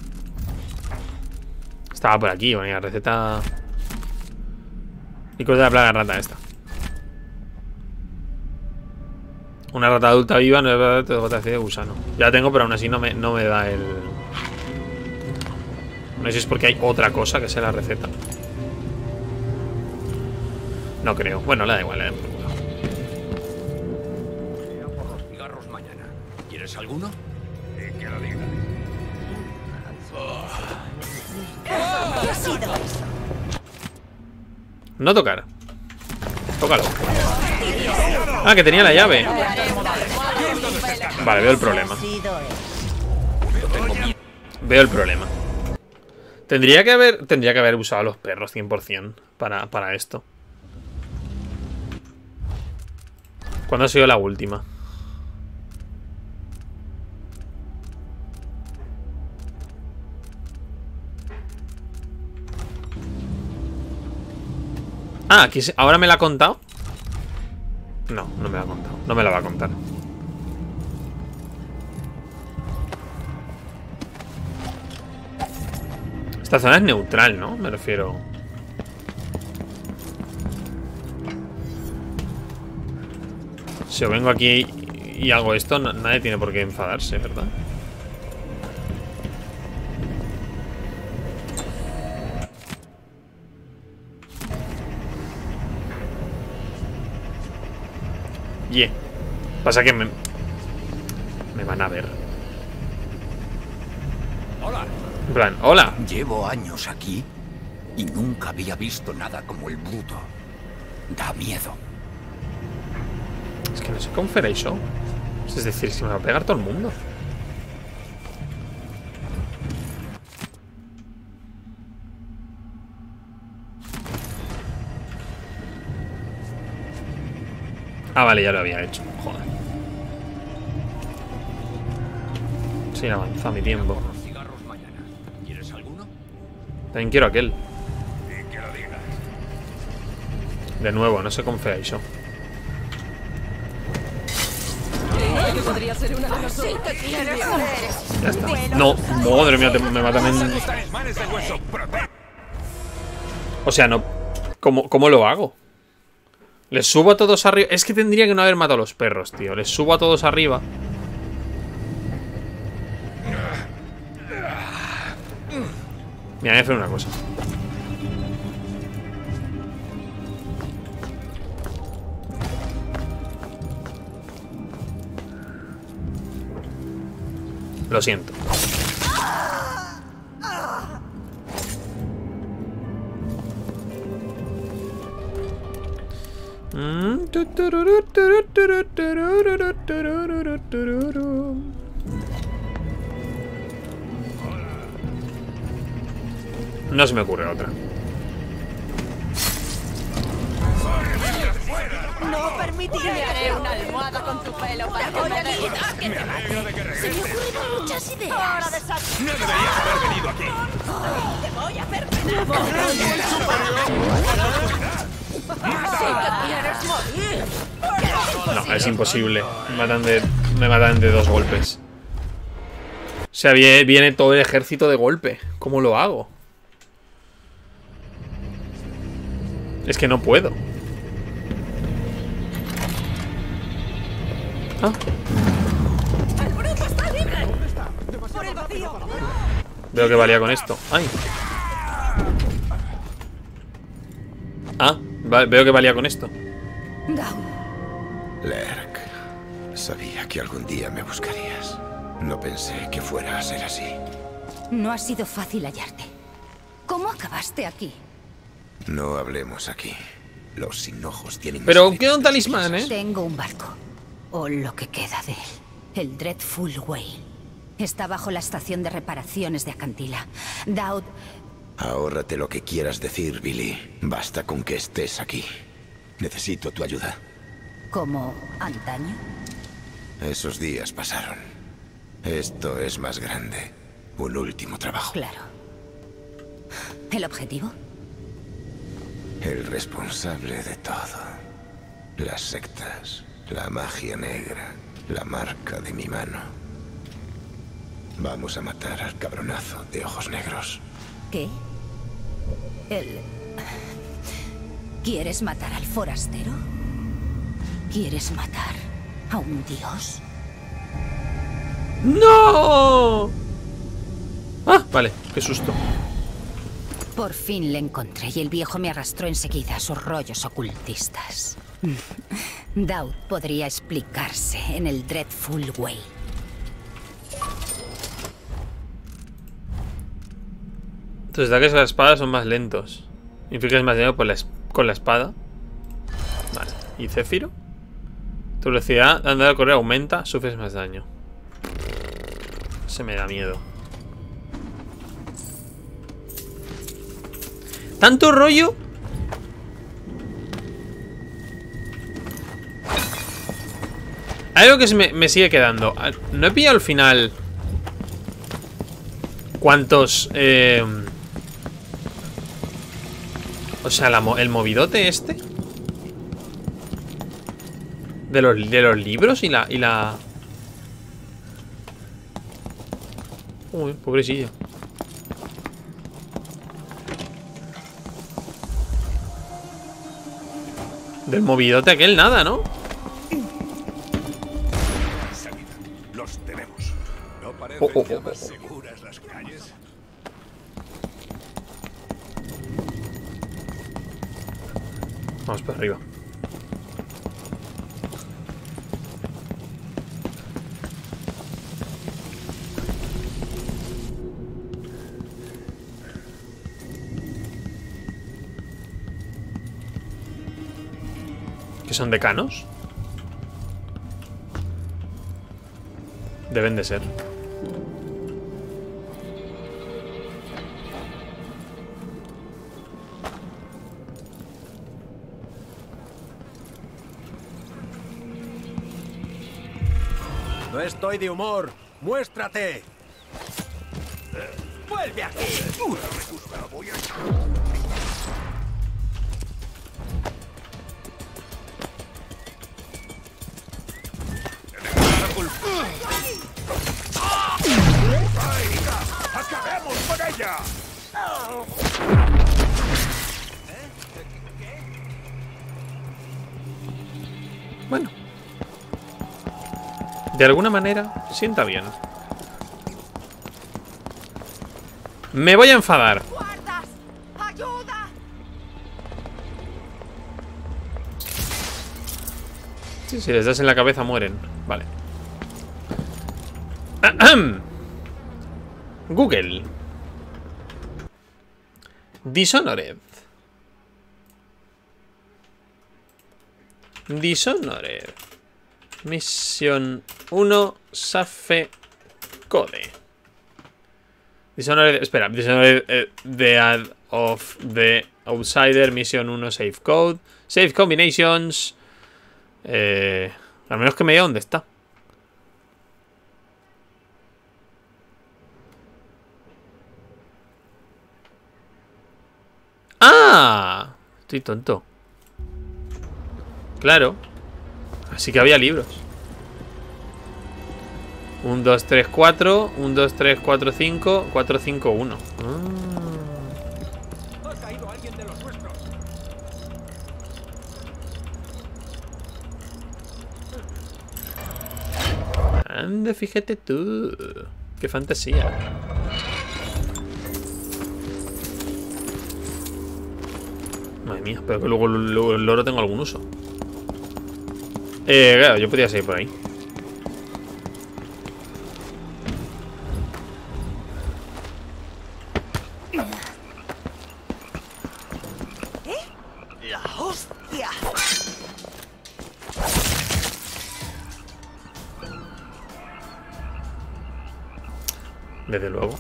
Estaba por aquí, bueno, la receta. Licor de la plaga rata esta. Una rata adulta viva, 9 gotas de gusano. Ya la tengo, pero aún así no me da el... No sé si es porque hay otra cosa que sea la receta. No creo. Bueno, la da igual, Por los cigarros mañana. ¿Quieres alguno? Y que lo digas. ¿Qué ha sido eso? No tocar. Tócalo. Ah, que tenía la llave. Vale, veo el problema. Veo el problema. Tendría que haber usado a los perros 100% para esto. ¿Cuándo ha sido la última? Ah, aquí ¿ahora me la ha contado? No, no me la ha contado. No me la va a contar. Esta zona es neutral, ¿no? Me refiero... Si yo vengo aquí y hago esto, nadie tiene por qué enfadarse, ¿verdad? Pasa que me van a ver. Hola. En plan, hola. Llevo años aquí y nunca había visto nada como el bruto. Da miedo. Es que no sé cómo fuera eso. Es decir, si me va a pegar todo el mundo. Ah, vale, ya lo había hecho. Joder. Sin avanzar mi tiempo. ¿Quieres alguno? También quiero aquel. Y que lo digas. De nuevo, no sé cómo fue eso. Que podría ser una de nosotros. Ya está. No, madre mía, me matan en... Los talismanes de hueso. O sea, no... ¿Cómo lo hago? Les subo a todos arriba. Es que tendría que no haber matado a los perros, tío. Les subo a todos arriba. Mira, voy a hacer una cosa. Lo siento. No se me ocurre otra. No permitiré. Haré una almohada con tu pelo para que me digas que te mate. Se me ocurren muchas ideas. Ahora No deberías haber venido aquí. Te voy a hacer No, es imposible. Me matan de 2 golpes. O sea, viene todo el ejército de golpe. ¿Cómo lo hago? Es que no puedo. Ah. ¡El bruto está libre! ¡Por el vacío! Veo que valía con esto. ¡Ay! Ah, veo que valía con esto. Lerk, sabía que algún día me buscarías. No pensé que fuera a ser así. No ha sido fácil hallarte. ¿Cómo acabaste aquí? No hablemos aquí. Los sin ojos tienen... Pero queda un talismán, ¿eh? Tengo un barco. O lo que queda de él. El Dreadful Whale. Está bajo la estación de reparaciones de Acantila. Daud... Ahórrate lo que quieras decir, Billy. Basta con que estés aquí. Necesito tu ayuda. ¿Como antaño? Esos días pasaron. Esto es más grande. Un último trabajo. Claro. ¿El objetivo? El responsable de todo. Las sectas, la magia negra, la marca de mi mano. Vamos a matar al cabronazo de ojos negros. ¿Qué? ¿Quieres matar al forastero? ¿Quieres matar a un dios? ¡No! Ah, vale, qué susto. Por fin le encontré y el viejo me arrastró enseguida a sus rollos ocultistas. Daud podría explicarse en el Dreadful Way. Tus ataques con la espada son más lentos. Infliges más daño con la espada. Vale. ¿Y Céfiro? Tu velocidad de andar a correr aumenta, sufres más daño. Se me da miedo. ¿Tanto rollo? Hay algo que me sigue quedando. No he pillado al final cuántos... O sea, el movidote este de los libros y la... Uy, pobrecillo. Del movidote aquel nada, ¿no? Los tenemos. ¿No parecen ya más seguras las calles? Vamos para arriba. ¿Qué son decanos? Deben de ser. No estoy de humor. ¡Muéstrate! ¡Vuelve aquí! ¡Acabemos con ella! Bueno. De alguna manera, sienta bien. Me voy a enfadar. ¡Guardas! ¡Ayuda! Sí, si les das en la cabeza mueren. Vale. Google. Dishonored. Dishonored. Misión 1. Safe Code. Dishonored. Espera. Dishonored. The Ad of the Outsider. Misión 1. Safe Code. Safe Combinations. Al menos que me diga dónde está. ¡Ah! Estoy tonto. Claro. Así que había libros. 1, 2, 3, 4. 1, 2, 3, 4, 5. 4, 5, 1. Ha caído alguien de los nuestros. Anda, fíjate tú. Qué fantasía. Madre mía, pero que luego el loro tengo algún uso. Claro, yo podría seguir por ahí. ¡La hostia! Desde luego.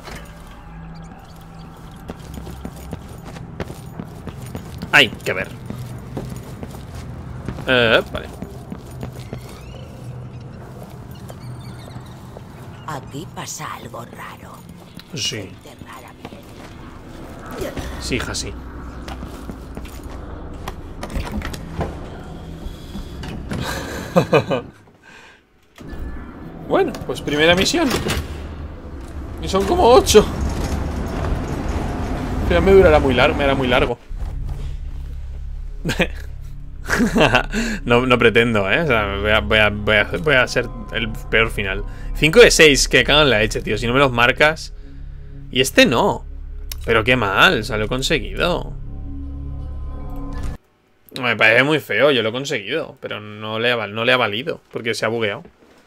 Hay que ver. Vale. Aquí pasa algo raro. Sí. Gente rara viene. Sí, hija, sí. Bueno, pues primera misión. Y son como 8. Pero me durará muy largo, me hará muy largo. No pretendo, ¿eh? O sea, voy a hacer el peor final. 5 de 6, que cagan en la leche, tío. Si no me los marcas. Y este no. Pero qué mal, o sea, lo he conseguido. Me parece muy feo, yo lo he conseguido. Pero no le ha valido, porque se ha bugueado.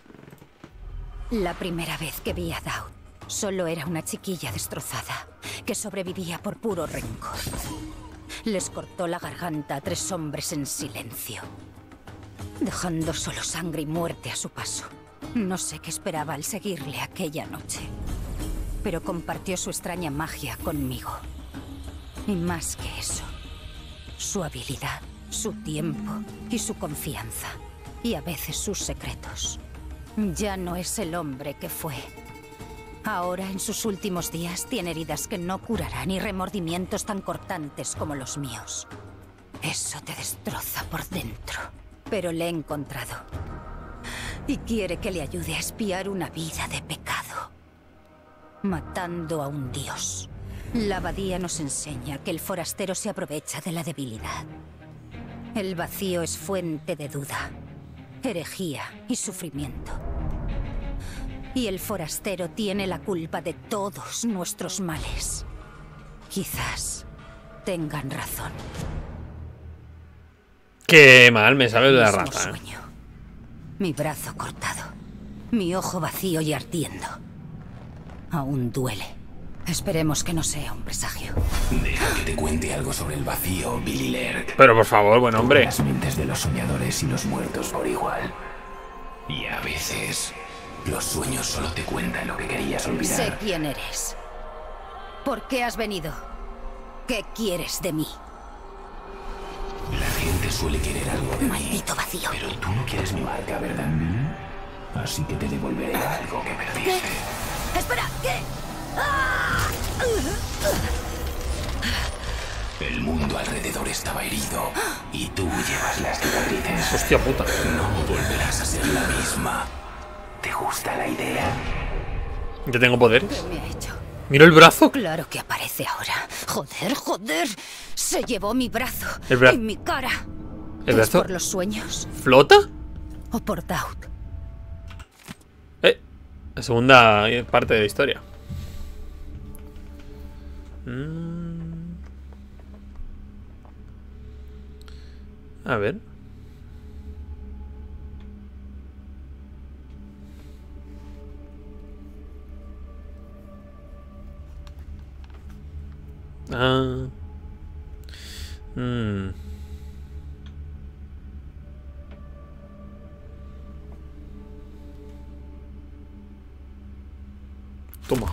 La primera vez que vi a Daud, solo era una chiquilla destrozada, que sobrevivía por puro rencor. Les cortó la garganta a 3 hombres en silencio, dejando solo sangre y muerte a su paso. No sé qué esperaba al seguirle aquella noche, pero compartió su extraña magia conmigo. Y más que eso, su habilidad, su tiempo y su confianza. Y a veces sus secretos. Ya no es el hombre que fue. Ahora, en sus últimos días, tiene heridas que no curarán y remordimientos tan cortantes como los míos. Eso te destroza por dentro. Pero le he encontrado. Y quiere que le ayude a expiar una vida de pecado. Matando a un dios. La abadía nos enseña que el forastero se aprovecha de la debilidad. El vacío es fuente de duda, herejía y sufrimiento. Y el forastero tiene la culpa de todos nuestros males. Quizás tengan razón. Qué mal me sabe de la rata, sueño. Mi brazo cortado, mi ojo vacío y ardiendo. Aún duele. Esperemos que no sea un presagio. Deja que te cuente algo sobre el vacío, Billy Lerk. Pero por favor, buen hombre. Las mentes de los soñadores y los muertos por igual. Y a veces, los sueños solo te cuentan lo que querías olvidar. Sé quién eres. ¿Por qué has venido? ¿Qué quieres de mí? La gente suele querer algo de Maldito vacío. Pero tú no quieres mi marca, ¿verdad? Así que te devolveré algo que perdiste. ¿Qué? ¡Espera! ¿Qué? El mundo alrededor estaba herido y tú llevas las cicatrices. Hostia puta. No volverás a ser la misma. ¿Te gusta la idea? ¿Ya tengo poderes? ¿Qué me ha hecho? Mira el brazo. Claro que aparece ahora. Joder, joder. Se llevó mi brazo. El brazo. Y mi cara. ¿El brazo? ¿Es por los sueños? ¿Flota? ¿O por Daud? La segunda parte de la historia. A ver. Toma.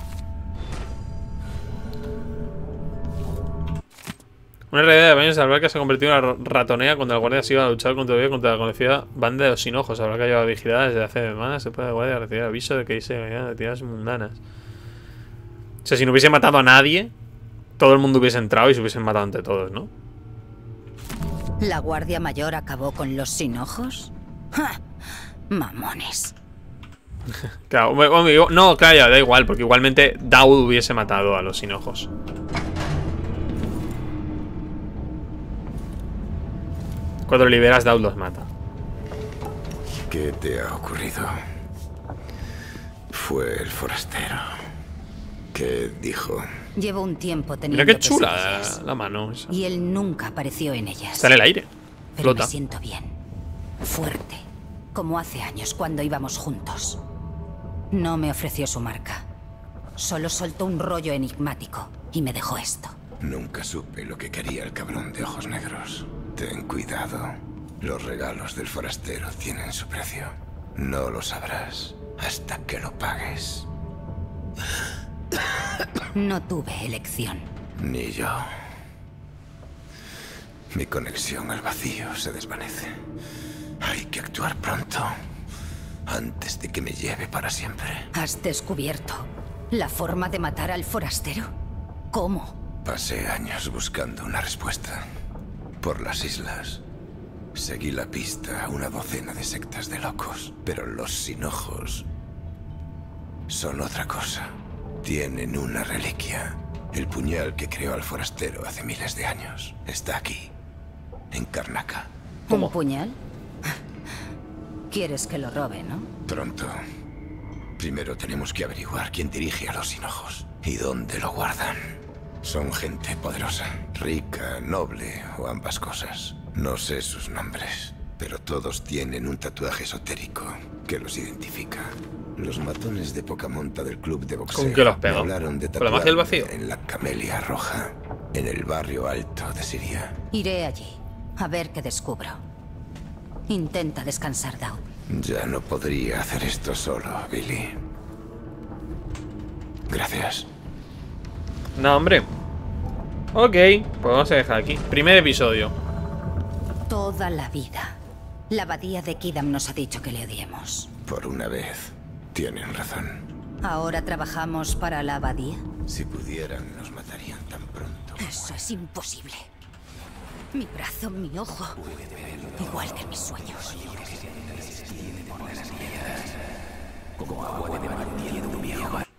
Una realidad de baños de Albarca se ha convertido en una ratonea cuando el guardia se iba a luchar contra la conocida banda de los sin ojos. Albarca lleva vigilada desde hace semanas. Se puede el guardia recibir aviso de que se venían actividades mundanas. O sea, si no hubiese matado a nadie, todo el mundo hubiese entrado y se hubiesen matado entre todos, ¿no? ¿La guardia mayor acabó con los sin ojos? ¡Ja! Mamones. Claro, no, claro, da igual, porque igualmente Daud hubiese matado a los sin ojos. Cuando lo liberas, Daud los mata. ¿Qué te ha ocurrido? Fue el forastero. ¿Qué dijo? Llevo un tiempo teniendo Mira qué chula la mano esa. Y él nunca apareció en ellas. Está en el aire. Pero Flota. me siento bien. Fuerte. Como hace años cuando íbamos juntos. No me ofreció su marca. Solo soltó un rollo enigmático y me dejó esto. Nunca supe lo que quería el cabrón de ojos negros. Ten cuidado. Los regalos del forastero tienen su precio. No lo sabrás hasta que lo pagues. No tuve elección. Ni yo. Mi conexión al vacío se desvanece. Hay que actuar pronto. Antes de que me lleve para siempre. ¿Has descubierto la forma de matar al forastero? ¿Cómo? Pasé años buscando una respuesta. Por las islas. Seguí la pista a una docena de sectas de locos. Pero los sin ojos son otra cosa. Tienen una reliquia. El puñal que creó al forastero hace miles de años. Está aquí, en Karnaca. ¿Un puñal? Quieres que lo robe, ¿no? Pronto. Primero tenemos que averiguar quién dirige a los sin ojos y dónde lo guardan. Son gente poderosa, rica, noble o ambas cosas. No sé sus nombres, pero todos tienen un tatuaje esotérico que los identifica. Los matones de poca monta del club de boxeo ¿Con qué los pegó? hablaron de ¿Con la magia del tatuarme vacío? en la Camelia Roja, en el barrio alto de Siria. Iré allí, a ver qué descubro. Intenta descansar, Daud. Ya no podría hacer esto solo, Billy. Gracias. No, hombre. Ok, pues vamos a dejar aquí. Primer episodio. Toda la vida. La abadía de Kidam nos ha dicho que le odiemos. Por una vez, tienen razón. ¿Ahora trabajamos para la abadía? Si pudieran, nos matarían tan pronto. Eso es imposible. Mi brazo, mi ojo. Igual que mis sueños. Como agua de mar hundiendo un viejo barco.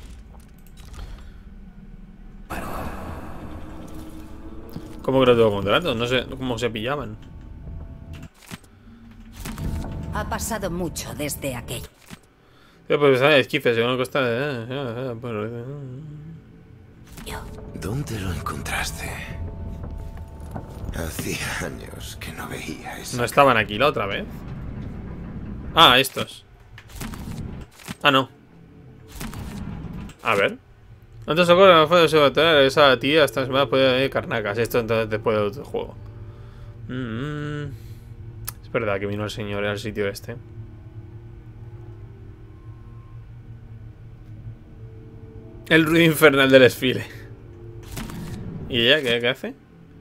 ¿Cómo que no tengo contrato? No sé cómo se pillaban. Ha pasado mucho desde aquello. Pues esquife, según costa. ¿Dónde lo encontraste? Hacía años que no veía eso. ¿No estaban aquí la otra vez? Ah, estos. Ah, no. A ver. Antes socorro no fue de soportar esa tía esta semana puede venir Karnaca. Esto entonces después de otro juego. Es verdad que vino el señor al sitio este. El ruido infernal del desfile. ¿Y ella qué hace?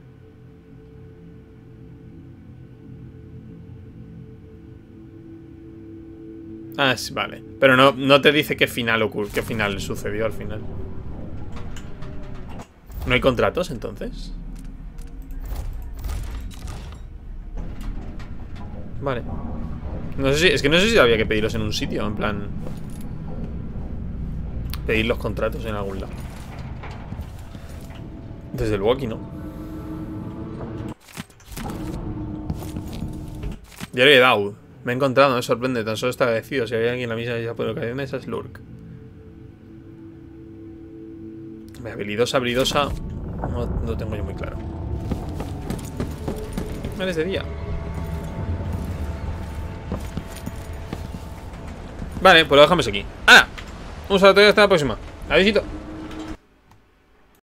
Ah, sí, vale. Pero no te dice qué final sucedió al final. ¿No hay contratos entonces? Vale. No sé si había que pedirlos en un sitio, en plan. Pedir los contratos en algún lado. Desde luego aquí no. Diario de Daud. Me he encontrado, me sorprende, tan solo está agradecido. Si había alguien en la misma isla por ocasión, esa es Lurk. Habilidosa, habilidosa. No tengo yo muy claro. Vale, es de día. Vale, pues lo dejamos aquí. ¡Ah! Un saludo y hasta la próxima. Adiósito.